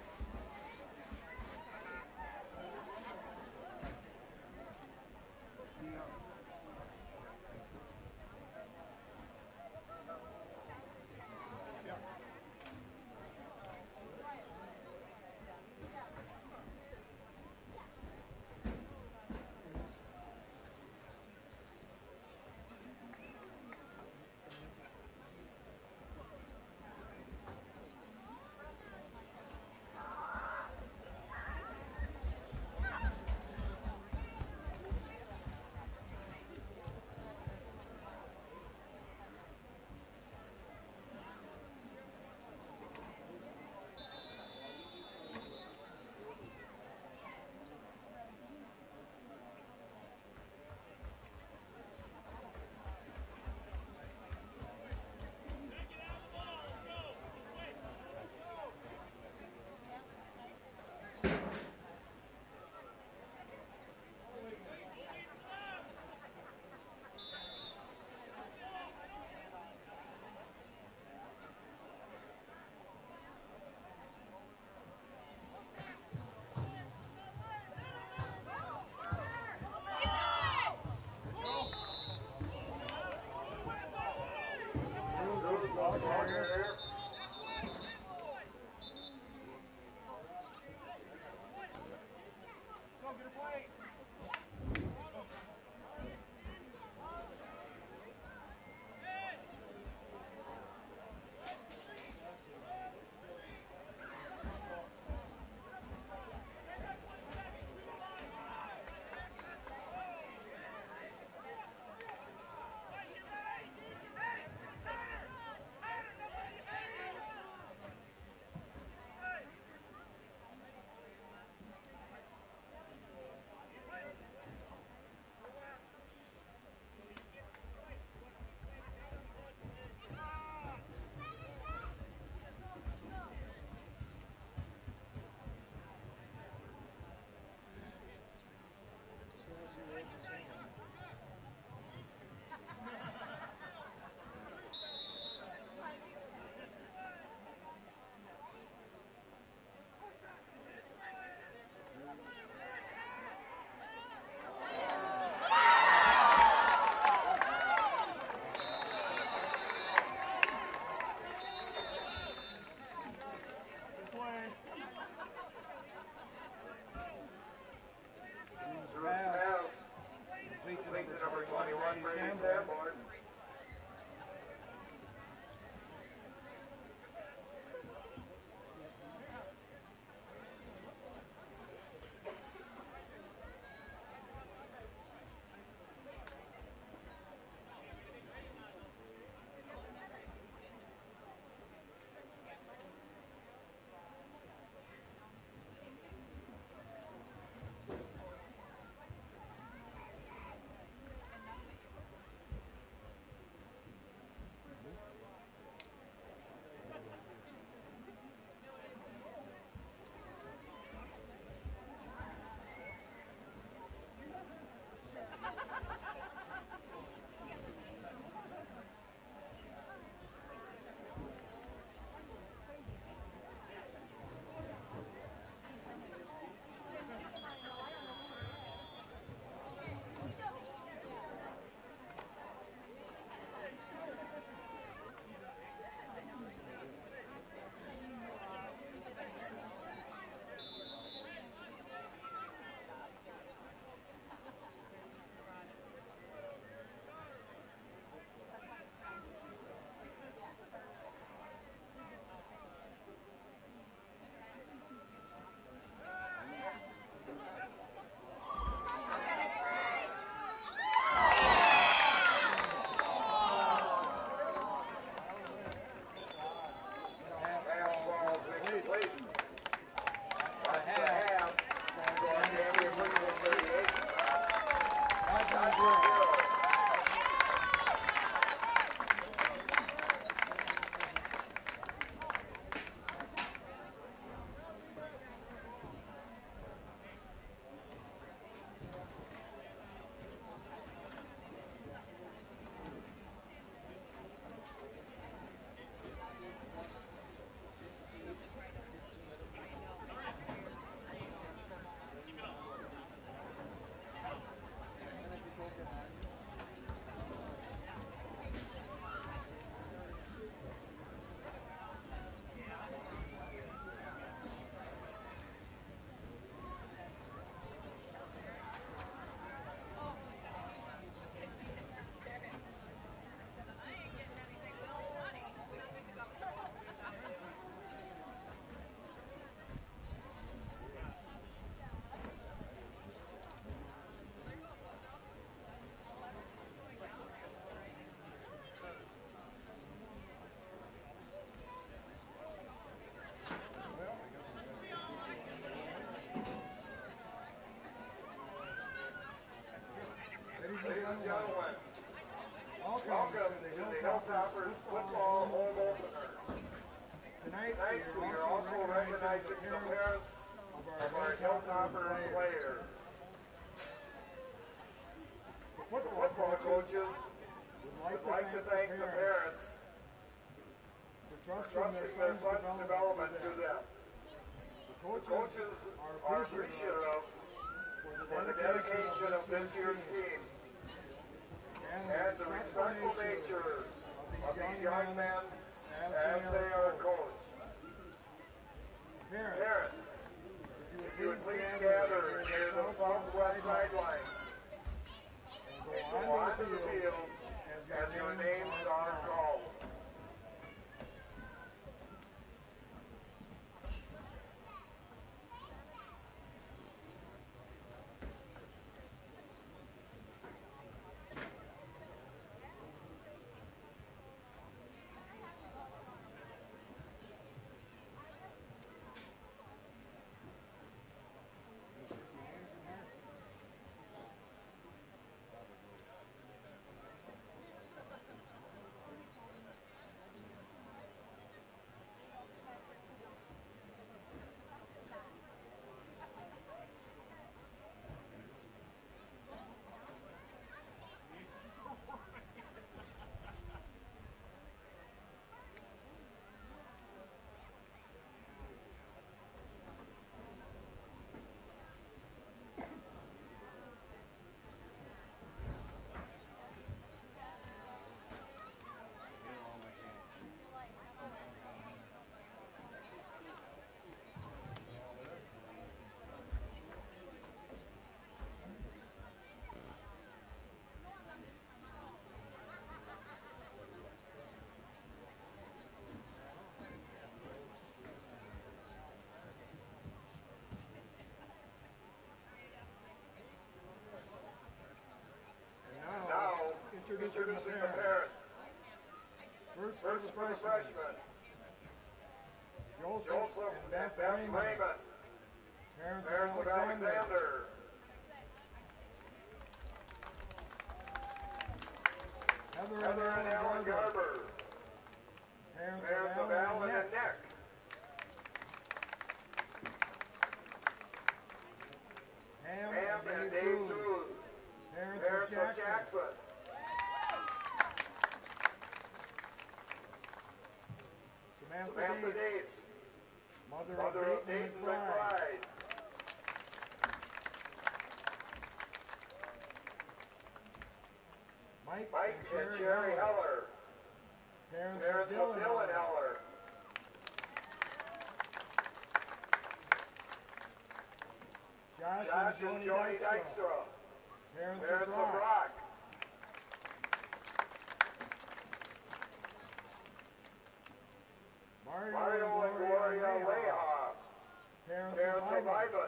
Speaker 1: Ball carrier.
Speaker 3: High School, you're also recognizing the parents of our Hilltopper players.
Speaker 1: The
Speaker 3: The football coaches would like to thank the parents
Speaker 1: for trusting
Speaker 3: trusting
Speaker 1: their
Speaker 3: their
Speaker 1: son's
Speaker 3: son's
Speaker 1: development
Speaker 3: development
Speaker 1: to
Speaker 3: to
Speaker 1: them.
Speaker 3: them.
Speaker 1: The
Speaker 3: The
Speaker 1: coaches
Speaker 3: coaches
Speaker 1: are
Speaker 3: are
Speaker 1: appreciative
Speaker 3: appreciative
Speaker 1: for
Speaker 3: for the dedication of this year's team
Speaker 1: and
Speaker 3: and the respectful nature of these young men as they are coached.
Speaker 1: Parents,
Speaker 3: Parents,
Speaker 1: if
Speaker 3: if you would please gather near the southwest sideline and go onto the field as your names are called.
Speaker 1: Introducing the
Speaker 3: Introducing the
Speaker 1: parents.
Speaker 3: parents.
Speaker 1: First for
Speaker 3: First
Speaker 1: the
Speaker 3: for the
Speaker 1: freshmen,
Speaker 3: freshmen,
Speaker 1: Joseph
Speaker 3: Joseph
Speaker 1: and Beth
Speaker 3: Beth
Speaker 1: Raymond,
Speaker 3: Raymond,
Speaker 1: parents of
Speaker 3: parents of
Speaker 1: Alexander,
Speaker 3: Alexander,
Speaker 1: Heather and
Speaker 3: Heather and
Speaker 1: Alan
Speaker 3: Alan
Speaker 1: Garber,
Speaker 3: Garber,
Speaker 1: parents
Speaker 3: parents
Speaker 1: of
Speaker 3: of
Speaker 1: Alan
Speaker 3: Alan
Speaker 1: and
Speaker 3: and
Speaker 1: Nick,
Speaker 3: Nick,
Speaker 1: Ham
Speaker 3: Pam
Speaker 1: and
Speaker 3: and
Speaker 1: Dave
Speaker 3: Dave
Speaker 1: Booth,
Speaker 3: Booth,
Speaker 1: parents of
Speaker 3: parents of
Speaker 1: Jackson,
Speaker 3: Jackson,
Speaker 1: Samantha
Speaker 3: Samantha
Speaker 1: Dates,
Speaker 3: Dates,
Speaker 1: mother,
Speaker 3: mother
Speaker 1: of
Speaker 3: of
Speaker 1: Dayton
Speaker 3: Dayton
Speaker 1: McBride,
Speaker 3: McBride,
Speaker 1: Mike,
Speaker 3: Mike
Speaker 1: and
Speaker 3: and
Speaker 1: Sherry
Speaker 3: Sherry
Speaker 1: Heller,
Speaker 3: Heller,
Speaker 1: parents,
Speaker 3: parents
Speaker 1: of
Speaker 3: of
Speaker 1: Dylan,
Speaker 3: Dylan
Speaker 1: Heller,
Speaker 3: Heller,
Speaker 1: Josh,
Speaker 3: Josh
Speaker 1: and
Speaker 3: and
Speaker 1: Joni
Speaker 3: Joni
Speaker 1: Dykstra,
Speaker 3: Dykstra,
Speaker 1: parents,
Speaker 3: parents
Speaker 1: of
Speaker 3: of
Speaker 1: Brock,
Speaker 3: Brock,
Speaker 1: Mario,
Speaker 3: Mario
Speaker 1: and
Speaker 3: and
Speaker 1: Gloria,
Speaker 3: Gloria
Speaker 1: Leha,
Speaker 3: Leha,
Speaker 1: parents,
Speaker 3: parents
Speaker 1: of
Speaker 3: of
Speaker 1: Ivan,
Speaker 3: Ivan,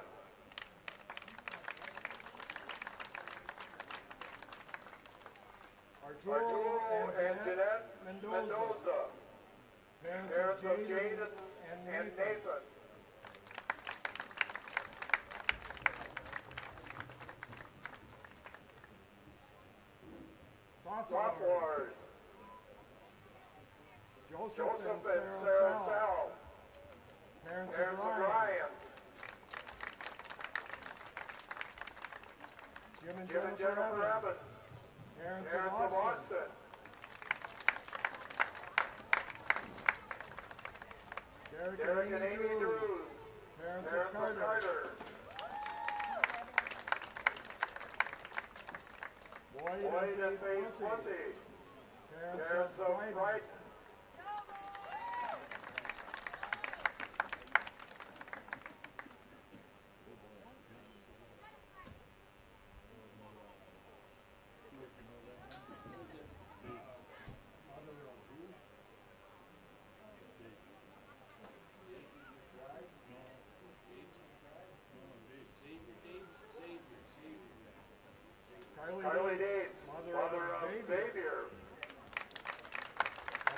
Speaker 1: Arturo,
Speaker 3: Arturo
Speaker 1: and
Speaker 3: and
Speaker 1: Jeanette
Speaker 3: Jeanette
Speaker 1: Mendoza,
Speaker 3: Mendoza,
Speaker 1: parents,
Speaker 3: parents
Speaker 1: of
Speaker 3: of
Speaker 1: Jaden
Speaker 3: Jaden
Speaker 1: and
Speaker 3: and
Speaker 1: Nathan,
Speaker 3: Nathan,
Speaker 1: sophomores,
Speaker 3: sophomores,
Speaker 1: Joseph,
Speaker 3: Joseph
Speaker 1: and
Speaker 3: and
Speaker 1: Sarah,
Speaker 3: Sarah
Speaker 1: Sal,
Speaker 3: Sal,
Speaker 1: parents,
Speaker 3: parents
Speaker 1: of
Speaker 3: of
Speaker 1: Ryan,
Speaker 3: Ryan,
Speaker 1: Jim and
Speaker 3: Jim and
Speaker 1: Jennifer,
Speaker 3: Jennifer
Speaker 1: Evans,
Speaker 3: Evans,
Speaker 1: parents,
Speaker 3: parents
Speaker 1: of
Speaker 3: of
Speaker 1: Austin,
Speaker 3: Austin,
Speaker 1: Derek,
Speaker 3: Derek and
Speaker 1: and
Speaker 3: Amy
Speaker 1: Amy Drews,
Speaker 3: Drews,
Speaker 1: parents,
Speaker 3: parents
Speaker 1: of
Speaker 3: of
Speaker 1: Carter,
Speaker 3: Carter,
Speaker 1: Boyd,
Speaker 3: Boyd
Speaker 1: and
Speaker 3: and
Speaker 1: Faith
Speaker 3: Faith
Speaker 1: Pussy,
Speaker 3: Pussy,
Speaker 1: parents,
Speaker 3: parents
Speaker 1: of
Speaker 3: of
Speaker 1: Bryden,
Speaker 3: Brighton,
Speaker 1: Carly,
Speaker 3: Carly
Speaker 1: Dates,
Speaker 3: Dates,
Speaker 1: mother,
Speaker 3: mother
Speaker 1: of
Speaker 3: of
Speaker 1: Xavier,
Speaker 3: Xavier,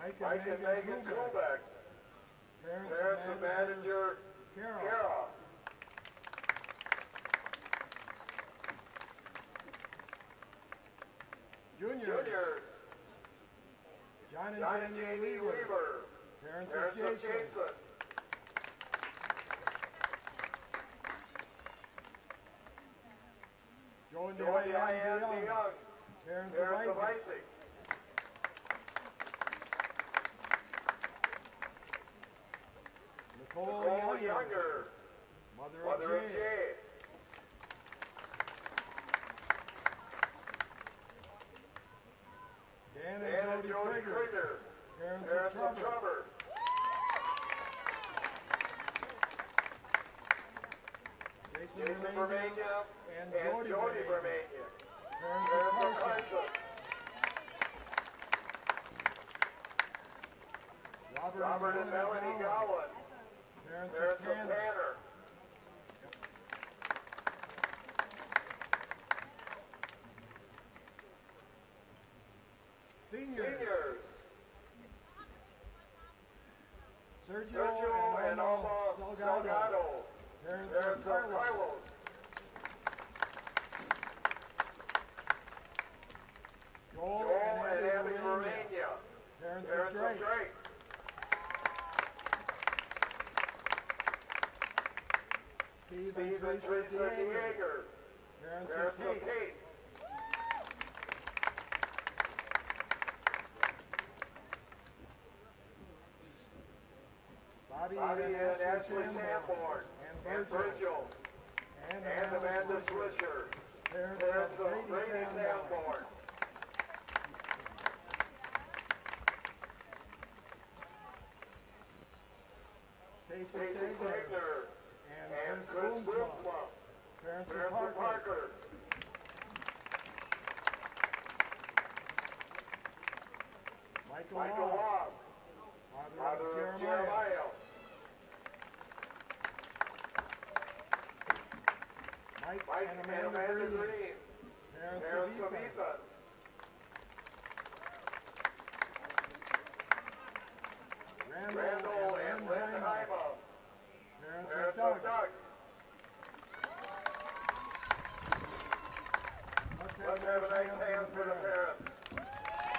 Speaker 1: Mike
Speaker 3: Mike
Speaker 1: and
Speaker 3: and
Speaker 1: Megan
Speaker 3: Megan
Speaker 1: Kubeck.
Speaker 3: Kubeck.
Speaker 1: Parents,
Speaker 3: Parents
Speaker 1: and
Speaker 3: and manager
Speaker 1: Kara.
Speaker 3: Kara.
Speaker 1: Juniors.
Speaker 3: Juniors.
Speaker 1: John and
Speaker 3: John and
Speaker 1: Jamie
Speaker 3: Jamie
Speaker 1: Weaver.
Speaker 3: Weaver.
Speaker 1: Parents,
Speaker 3: Parents
Speaker 1: of
Speaker 3: of
Speaker 1: Jason.
Speaker 3: Jason.
Speaker 1: Joe and
Speaker 3: Joy
Speaker 1: Diane
Speaker 3: Diane
Speaker 1: DeYoung.
Speaker 3: DeYoung.
Speaker 1: Parents,
Speaker 3: Parents
Speaker 1: of
Speaker 3: of
Speaker 1: Isaac.
Speaker 3: Isaac.
Speaker 1: Nicole,
Speaker 3: Nicole
Speaker 1: Younger.
Speaker 3: Younger.
Speaker 1: Mother,
Speaker 3: Mother
Speaker 1: of
Speaker 3: of
Speaker 1: Jay.
Speaker 3: Jay.
Speaker 1: Dan and
Speaker 3: Dan and
Speaker 1: Jody
Speaker 3: Jody
Speaker 1: Krieger.
Speaker 3: Krieger.
Speaker 1: Parents,
Speaker 3: Parents
Speaker 1: of
Speaker 3: of
Speaker 1: Trevor.
Speaker 3: Trevor.
Speaker 1: Jason,
Speaker 3: Jason
Speaker 1: Vermania
Speaker 3: Vermania
Speaker 1: and
Speaker 3: and
Speaker 1: Jody,
Speaker 3: Jody
Speaker 1: Vermania.
Speaker 3: Vermania.
Speaker 1: Parents,
Speaker 3: Parents
Speaker 1: of
Speaker 3: of
Speaker 1: Carson.
Speaker 3: Carson.
Speaker 1: Robert,
Speaker 3: Robert and Melanie Gowan.
Speaker 1: Parents,
Speaker 3: Parents
Speaker 1: of
Speaker 3: of
Speaker 1: Tanner.
Speaker 3: Tanner.
Speaker 1: Seniors.
Speaker 3: Seniors.
Speaker 1: Sergio,
Speaker 3: Sergio and
Speaker 1: Alma
Speaker 3: Alma
Speaker 1: Salgado.
Speaker 3: Salgado.
Speaker 1: Parents,
Speaker 3: Parents
Speaker 1: of
Speaker 3: of
Speaker 1: Carlos.
Speaker 3: Carlos.
Speaker 1: Joel,
Speaker 3: Joel
Speaker 1: and
Speaker 3: and
Speaker 1: Abby
Speaker 3: Abby
Speaker 1: Vermania.
Speaker 3: Vermania.
Speaker 1: Parents,
Speaker 3: Parents
Speaker 1: of
Speaker 3: of
Speaker 1: Drake.
Speaker 3: Drake.
Speaker 1: Steve,
Speaker 3: Steve
Speaker 1: and
Speaker 3: and
Speaker 1: Teresa
Speaker 3: Teresa
Speaker 1: Dieger.
Speaker 3: Dieger.
Speaker 1: Parents,
Speaker 3: Parents
Speaker 1: of
Speaker 3: of
Speaker 1: Tate.
Speaker 3: Tate.
Speaker 1: Bobby,
Speaker 3: Bobby
Speaker 1: and
Speaker 3: and
Speaker 1: Ashley
Speaker 3: Ashley
Speaker 1: Sanborn.
Speaker 3: Sanborn.
Speaker 1: And
Speaker 3: And
Speaker 1: Virgil.
Speaker 3: Virgil.
Speaker 1: And
Speaker 3: And
Speaker 1: Amanda
Speaker 3: Amanda
Speaker 1: Swisher.
Speaker 3: Swisher.
Speaker 1: Parents,
Speaker 3: Parents
Speaker 1: of
Speaker 3: of
Speaker 1: Brady
Speaker 3: Brady
Speaker 1: Sanborn.
Speaker 3: Sanborn.
Speaker 1: Stacy
Speaker 3: Stacy
Speaker 1: Stegner.
Speaker 3: Stegner.
Speaker 1: And
Speaker 3: And
Speaker 1: Chris
Speaker 3: Chris
Speaker 1: Boomsma.
Speaker 3: Boomsma.
Speaker 1: Parents, of
Speaker 3: Parents
Speaker 1: Parker.
Speaker 3: of Parker.
Speaker 1: Michael,
Speaker 3: Michael
Speaker 1: Law.
Speaker 3: Law.
Speaker 1: Father,
Speaker 3: Father
Speaker 1: of
Speaker 3: of
Speaker 1: Jeremiah.
Speaker 3: Jeremiah.
Speaker 1: Mike,
Speaker 3: Mike
Speaker 1: and
Speaker 3: and
Speaker 1: Amanda,
Speaker 3: Amanda
Speaker 1: Green.
Speaker 3: Green.
Speaker 1: Parents,
Speaker 3: Parents
Speaker 1: of
Speaker 3: of
Speaker 1: Ethan.
Speaker 3: Ethan.
Speaker 1: Randall,
Speaker 3: Randall
Speaker 1: and
Speaker 3: and
Speaker 1: Lynn
Speaker 3: Lynn
Speaker 1: Hyma.
Speaker 3: Hyma.
Speaker 1: Parents,
Speaker 3: Parents
Speaker 1: of Doug.
Speaker 3: of Doug.
Speaker 1: Let's have,
Speaker 3: Let's
Speaker 1: a
Speaker 3: have
Speaker 1: nice
Speaker 3: a nice
Speaker 1: hand
Speaker 3: hand
Speaker 1: for
Speaker 3: for
Speaker 1: the
Speaker 3: the
Speaker 1: parents.
Speaker 3: parents.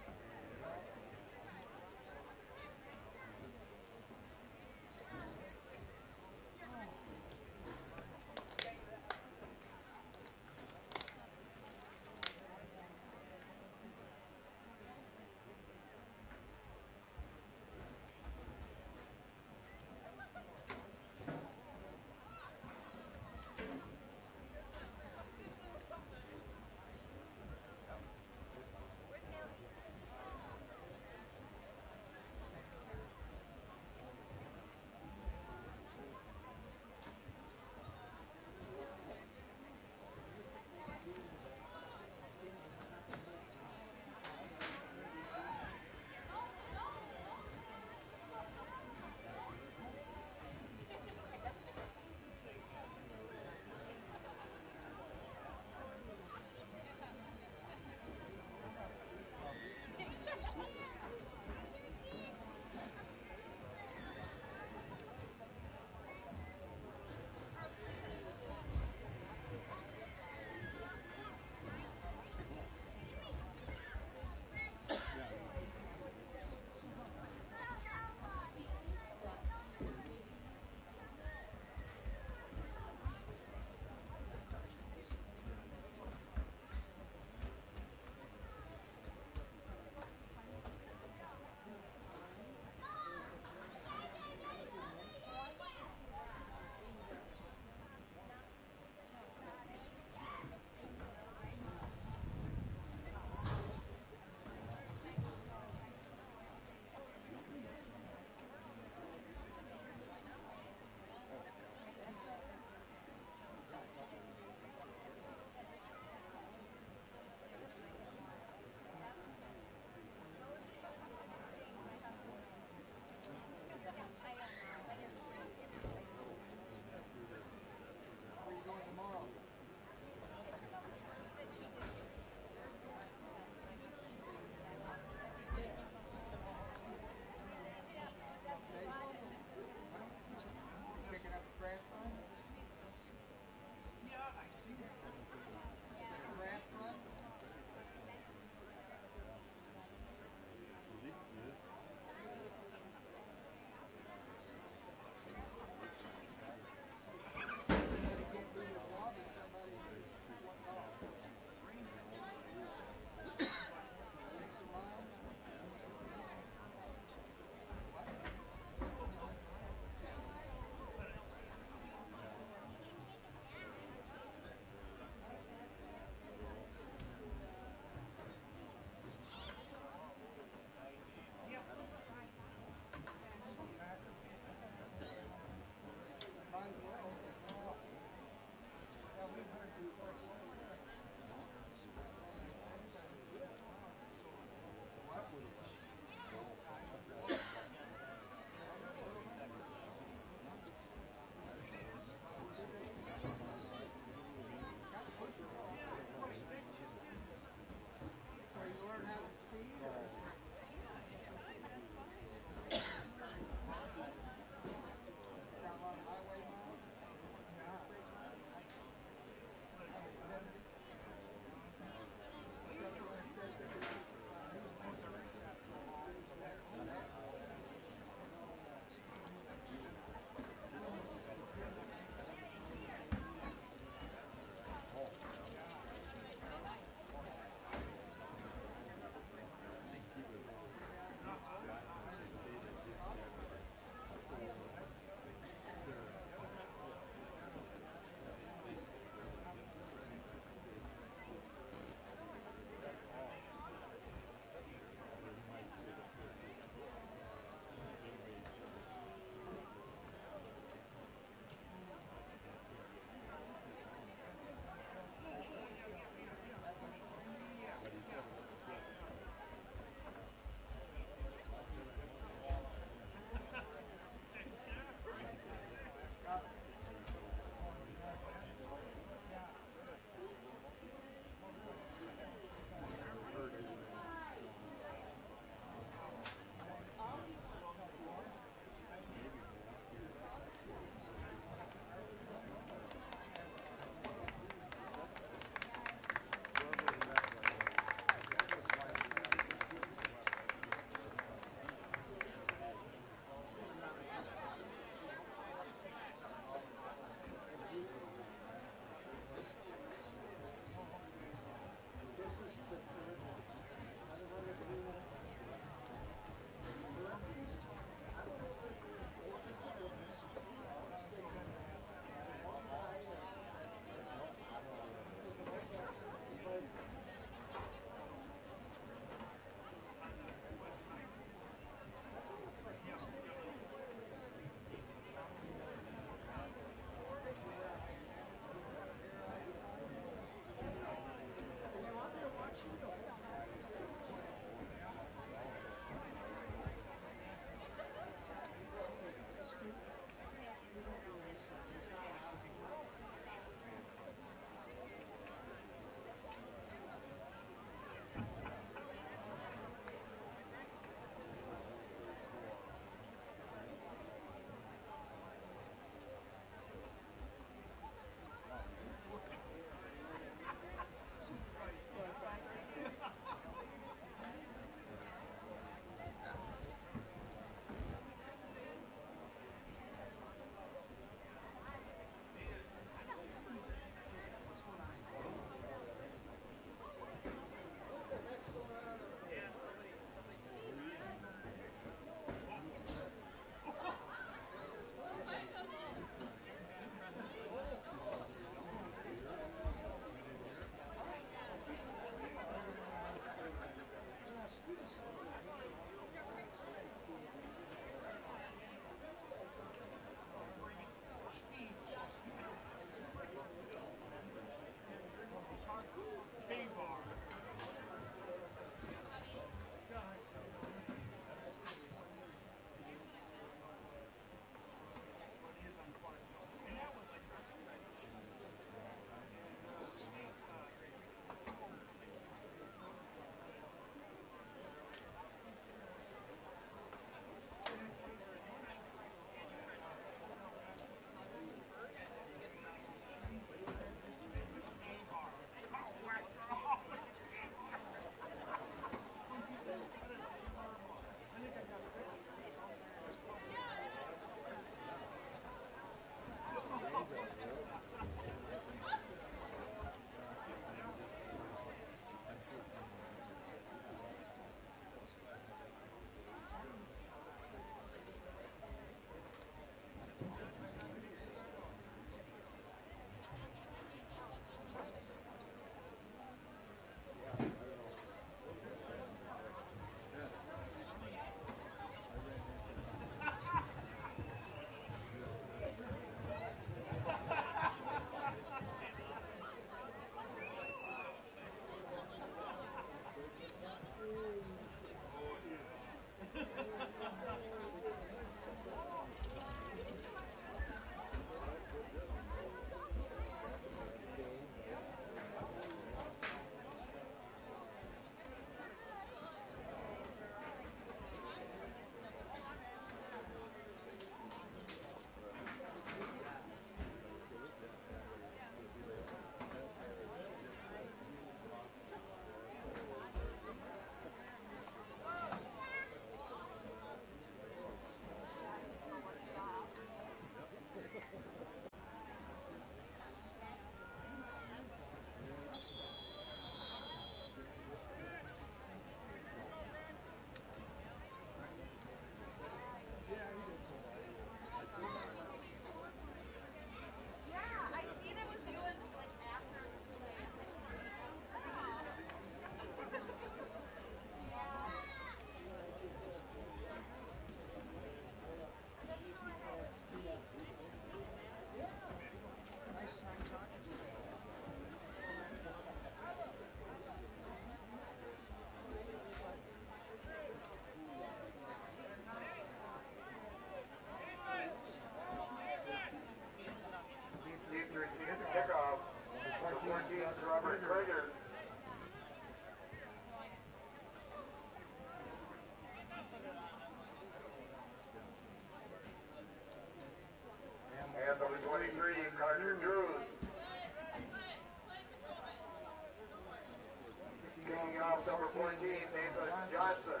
Speaker 3: fourteen, Nathan Johnson.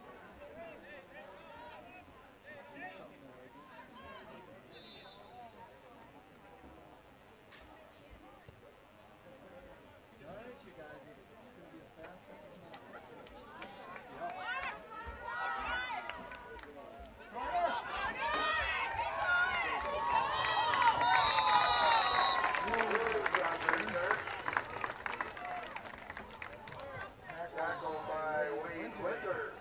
Speaker 1: All right, you guys, it's going to be a fast second half.
Speaker 3: Tackled by Wade Winter.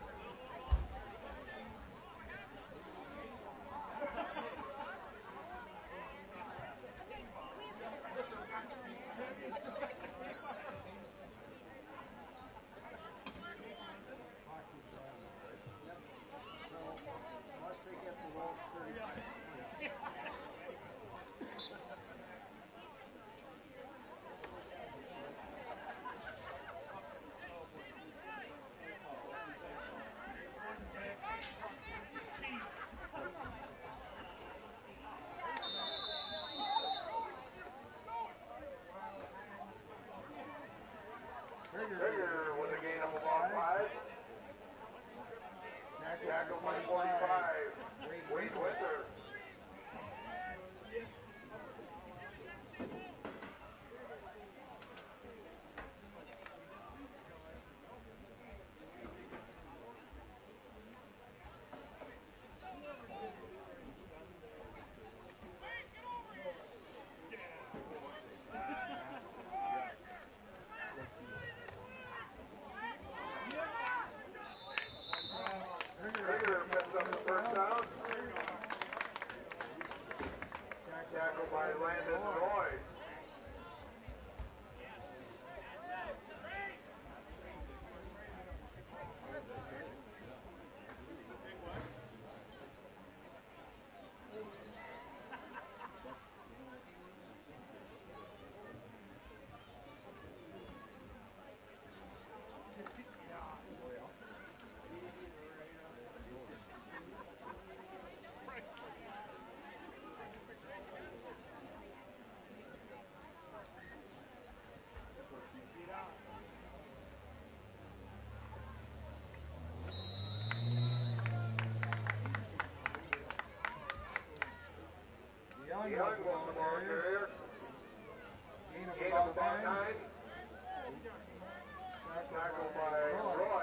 Speaker 1: Unless they get below thirty-five points.
Speaker 3: Trigger with a gain of about five. Tackle by forty-five. Wade Winter. Trigger picks up the first down. Tackle by Landon Roy.
Speaker 1: Young
Speaker 3: Young
Speaker 1: was the
Speaker 3: was
Speaker 1: ball
Speaker 3: the ball
Speaker 1: carrier.
Speaker 3: carrier.
Speaker 1: Gain of
Speaker 3: Gain of
Speaker 1: about
Speaker 3: about
Speaker 1: nine.
Speaker 3: nine.
Speaker 1: Tackled
Speaker 3: Tackled
Speaker 1: by
Speaker 3: by
Speaker 1: Roy.
Speaker 3: Roy.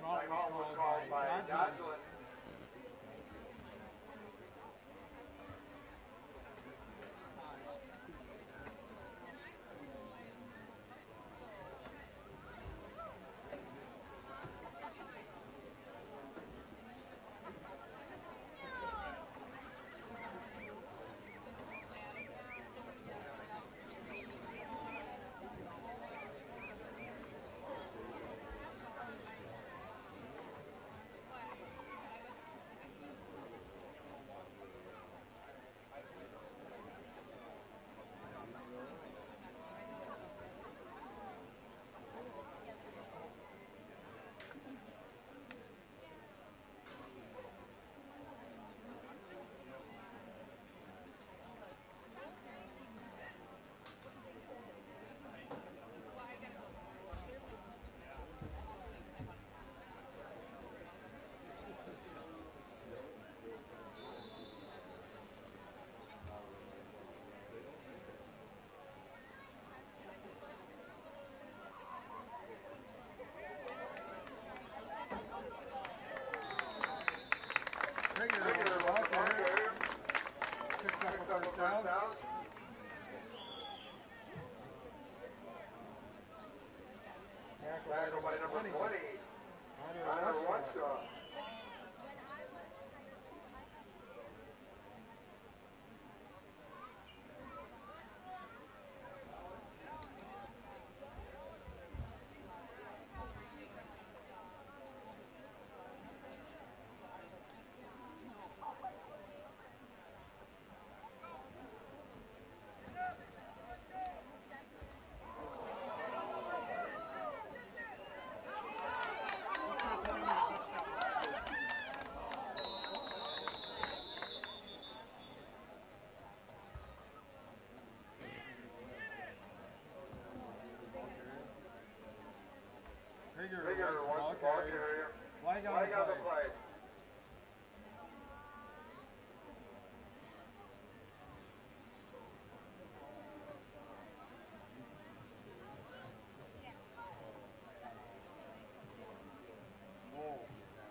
Speaker 1: Timeout
Speaker 3: Timeout
Speaker 1: was
Speaker 3: was
Speaker 1: called
Speaker 3: called
Speaker 1: by
Speaker 3: by
Speaker 1: Dodson.
Speaker 3: Dodson.
Speaker 1: Trigger
Speaker 3: Trigger
Speaker 1: was
Speaker 3: was
Speaker 1: ball
Speaker 3: the ball
Speaker 1: carrier.
Speaker 3: carrier.
Speaker 1: Picks up a
Speaker 3: Picks up a
Speaker 1: first
Speaker 3: first
Speaker 1: down.
Speaker 3: down.
Speaker 1: Tackle
Speaker 3: Tackle by
Speaker 1: by
Speaker 3: number
Speaker 1: twenty.
Speaker 3: twenty.
Speaker 1: Hunter
Speaker 3: Hunter
Speaker 1: Westlaw.
Speaker 3: Westlaw.
Speaker 1: Trigger
Speaker 3: Trigger
Speaker 1: was the
Speaker 3: was
Speaker 1: ball
Speaker 3: the ball
Speaker 1: carrier.
Speaker 3: carrier.
Speaker 1: Flag on
Speaker 3: Flag
Speaker 1: the
Speaker 3: on the
Speaker 1: play.
Speaker 3: play.
Speaker 1: Oh.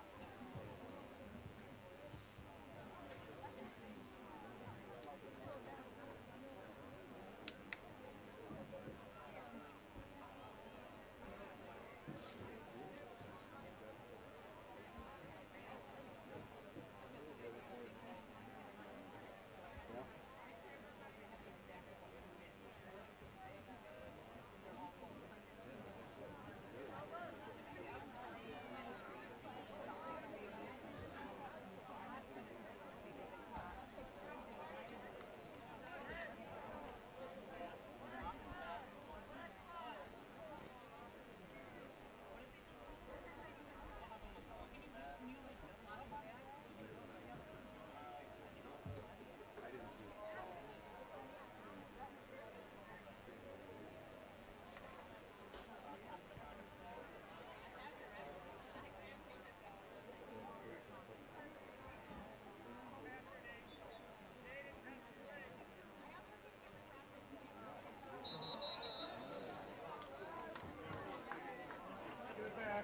Speaker 1: Get it back.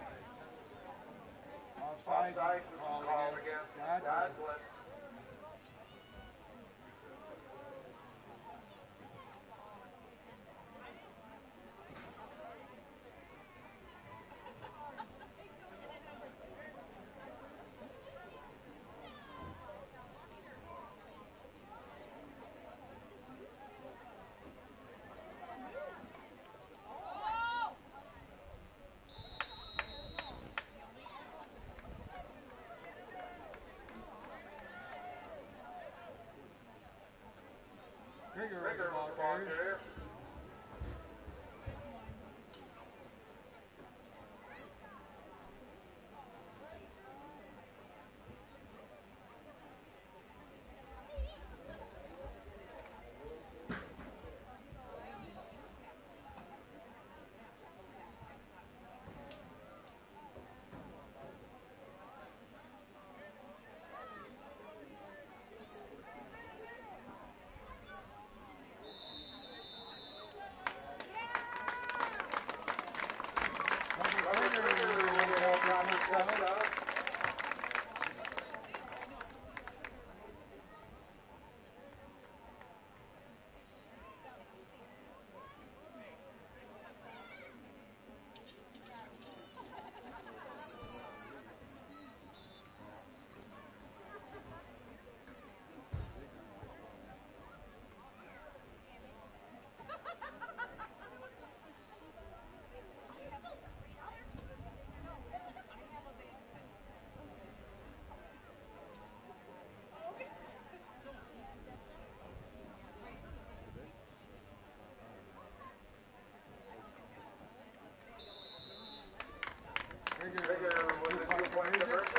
Speaker 1: Offside
Speaker 3: Offside
Speaker 1: is
Speaker 3: called
Speaker 1: called
Speaker 3: against
Speaker 1: against Dodson.
Speaker 3: Dodson. touchdown. Rigger with a two-point conversion.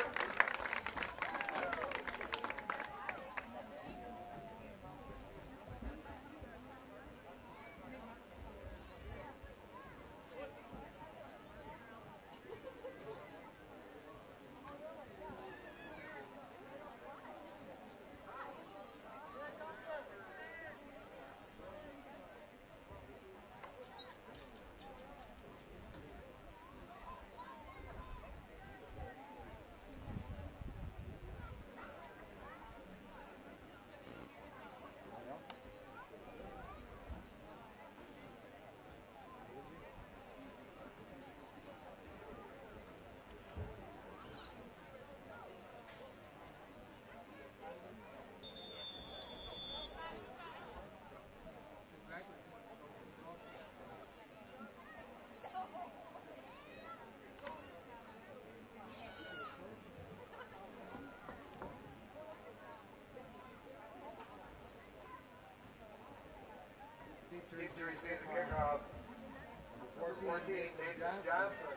Speaker 3: He's receiving the kickoff. fourteen, Nathan Johnson.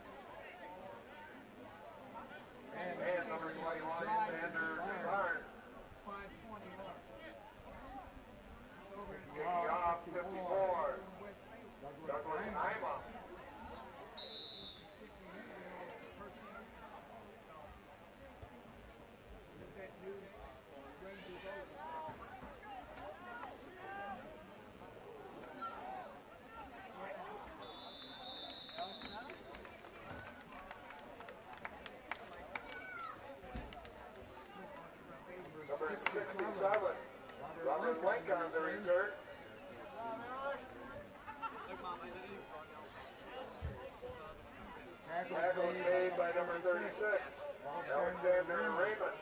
Speaker 3: And number twenty-one, Xander Barnes. Kicking off, fifty-four. Douglas Ima. Number sixty-seven, Robert Link on the return. Tackle made by number thirty-six, Alexander Raymond.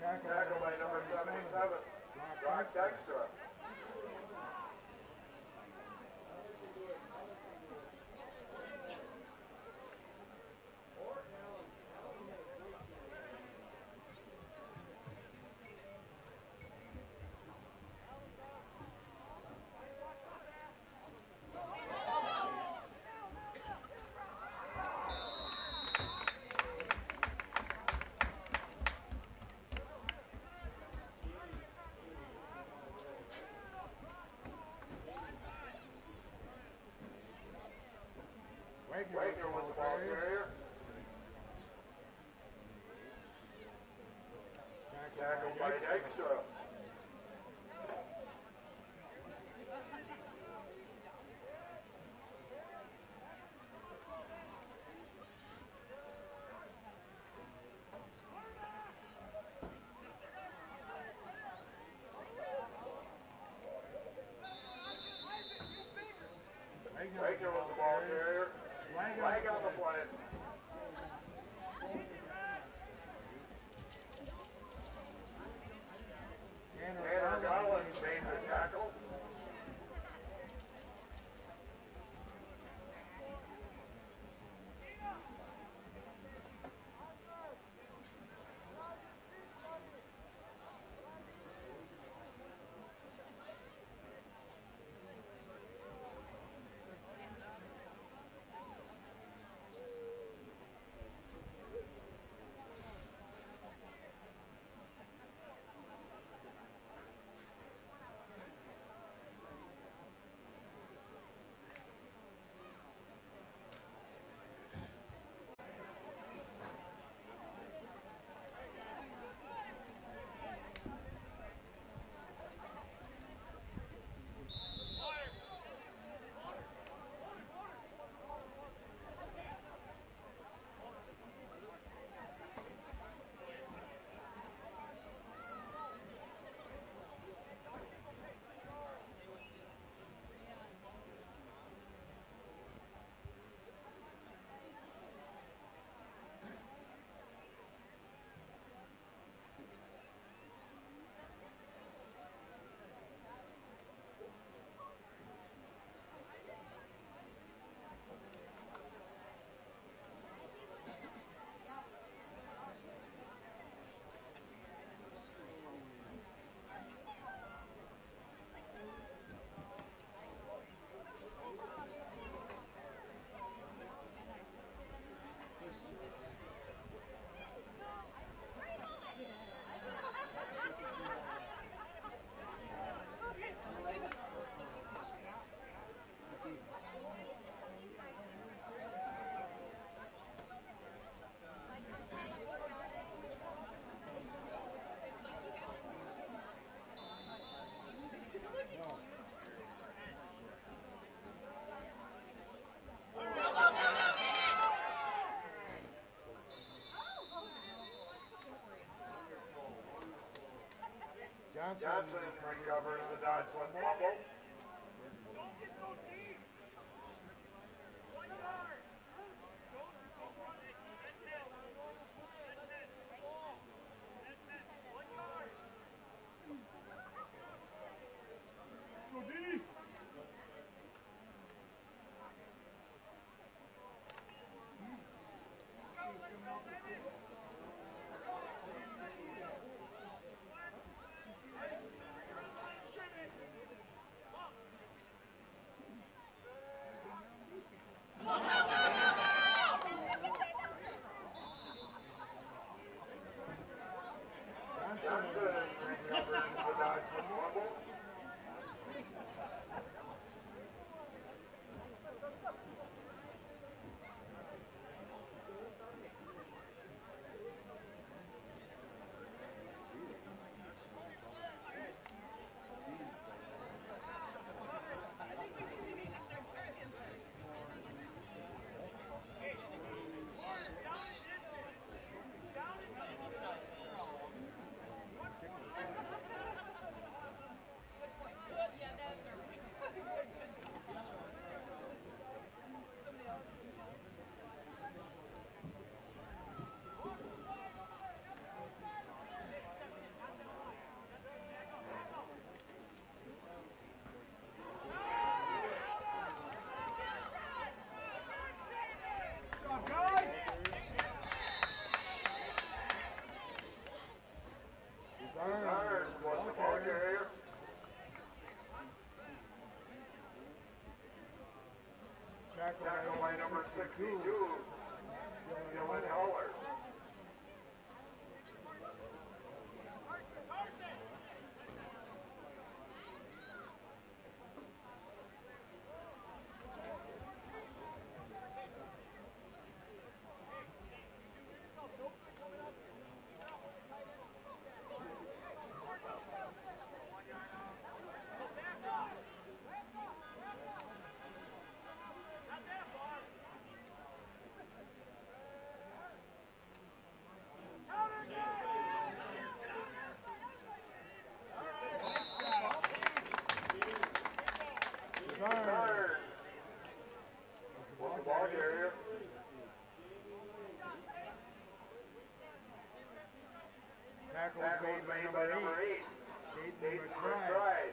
Speaker 3: Tackled by number seventy-seven, Brock Dexter. Wagner was the ball carrier. Tackled by Dykstra. Wagner was the ball carrier. Flag on the play. Tanner Collins made the tackle. Johnson recovered the Dodge one fumble. Tackled by number sixty-two, Dylan Heller. Third. What's the ball carrier?
Speaker 1: Tackle
Speaker 3: Tackle
Speaker 1: made by
Speaker 3: made by
Speaker 1: number
Speaker 3: number
Speaker 1: eight.
Speaker 3: eight,
Speaker 1: Dayton
Speaker 3: Dayton
Speaker 1: McBride.
Speaker 3: McBride.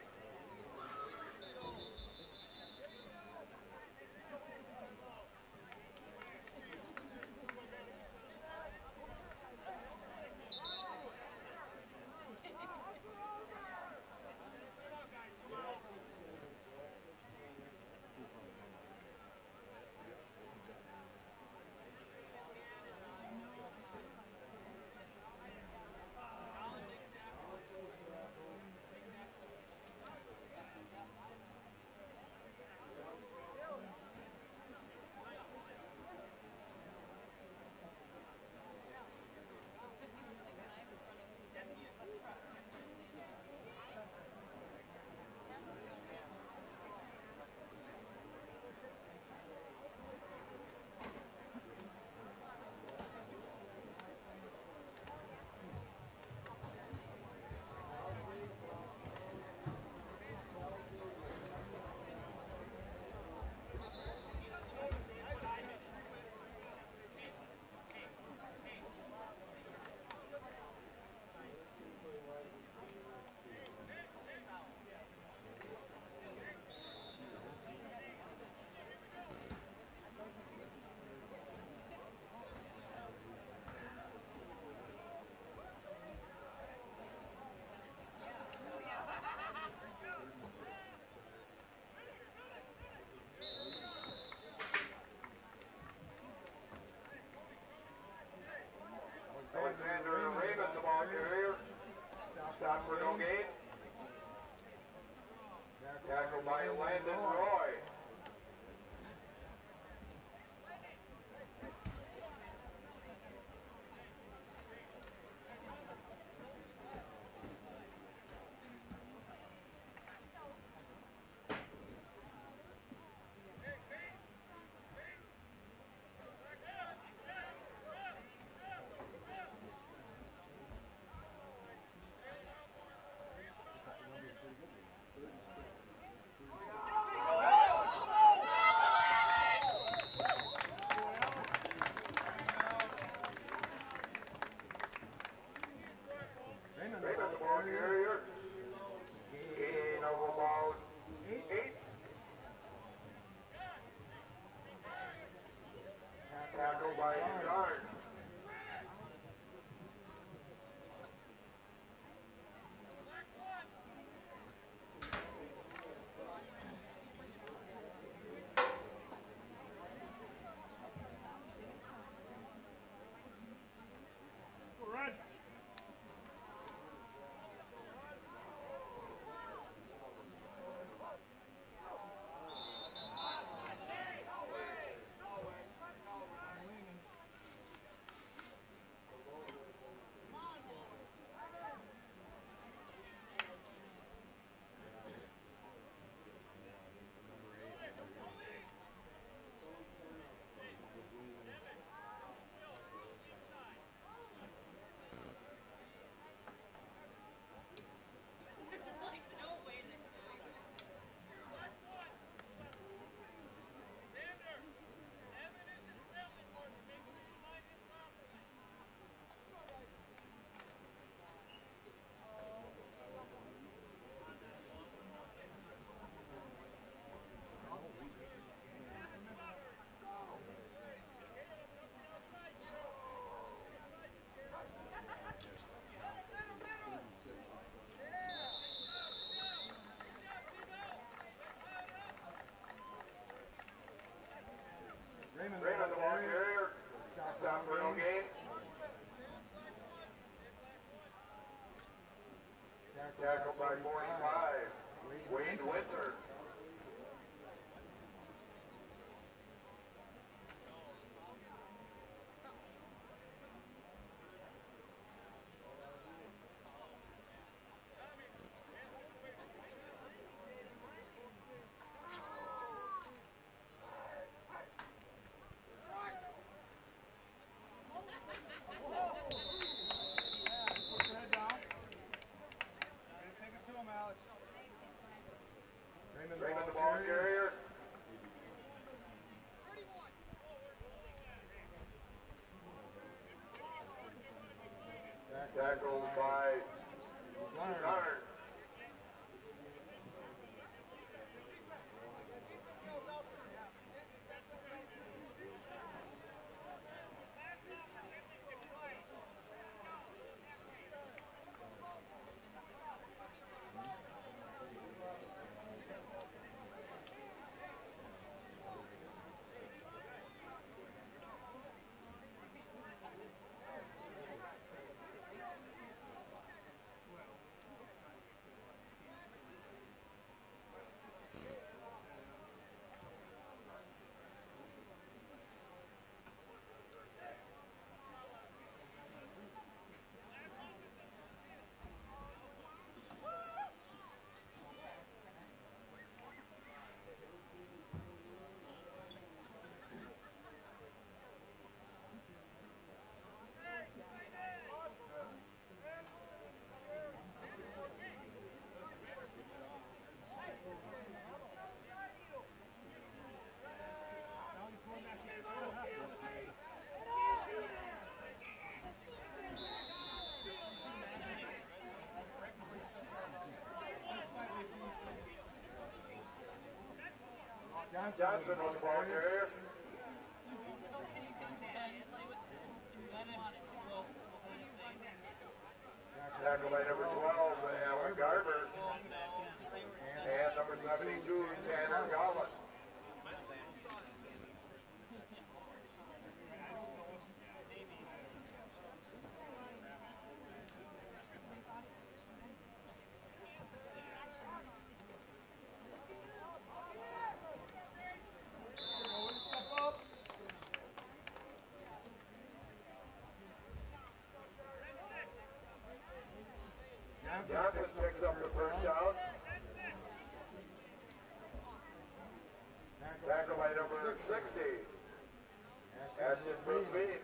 Speaker 3: Alexander Raven, the ball carrier. Stop for no gain. Tackled by Landon Roy.
Speaker 2: Go!
Speaker 3: Tackled by forty-five, Wade Winter.
Speaker 2: Put your head down. Ready to take it to him, Alex.
Speaker 1: Raymond,
Speaker 3: Raymond the ball carrier. Tackled by Zarn. Johnson on the ball carrier. Tackled by number twelve, Alan Garber. And number seventy-two, Tanner Gollin. Johnson picks up the first down. Tackled by number sixty, Ashton Brooksby.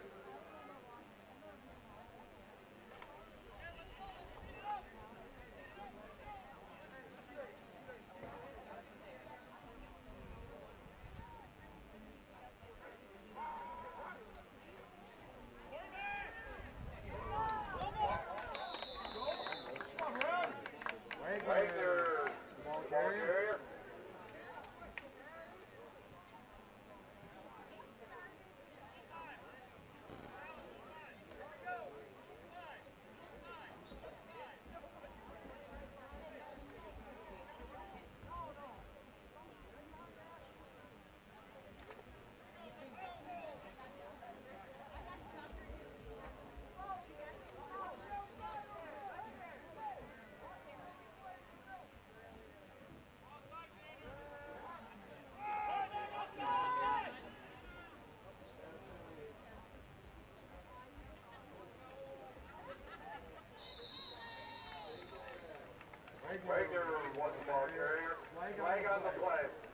Speaker 3: Wagner, ball carrier. Wagner won the ball carrier. Flag on the play.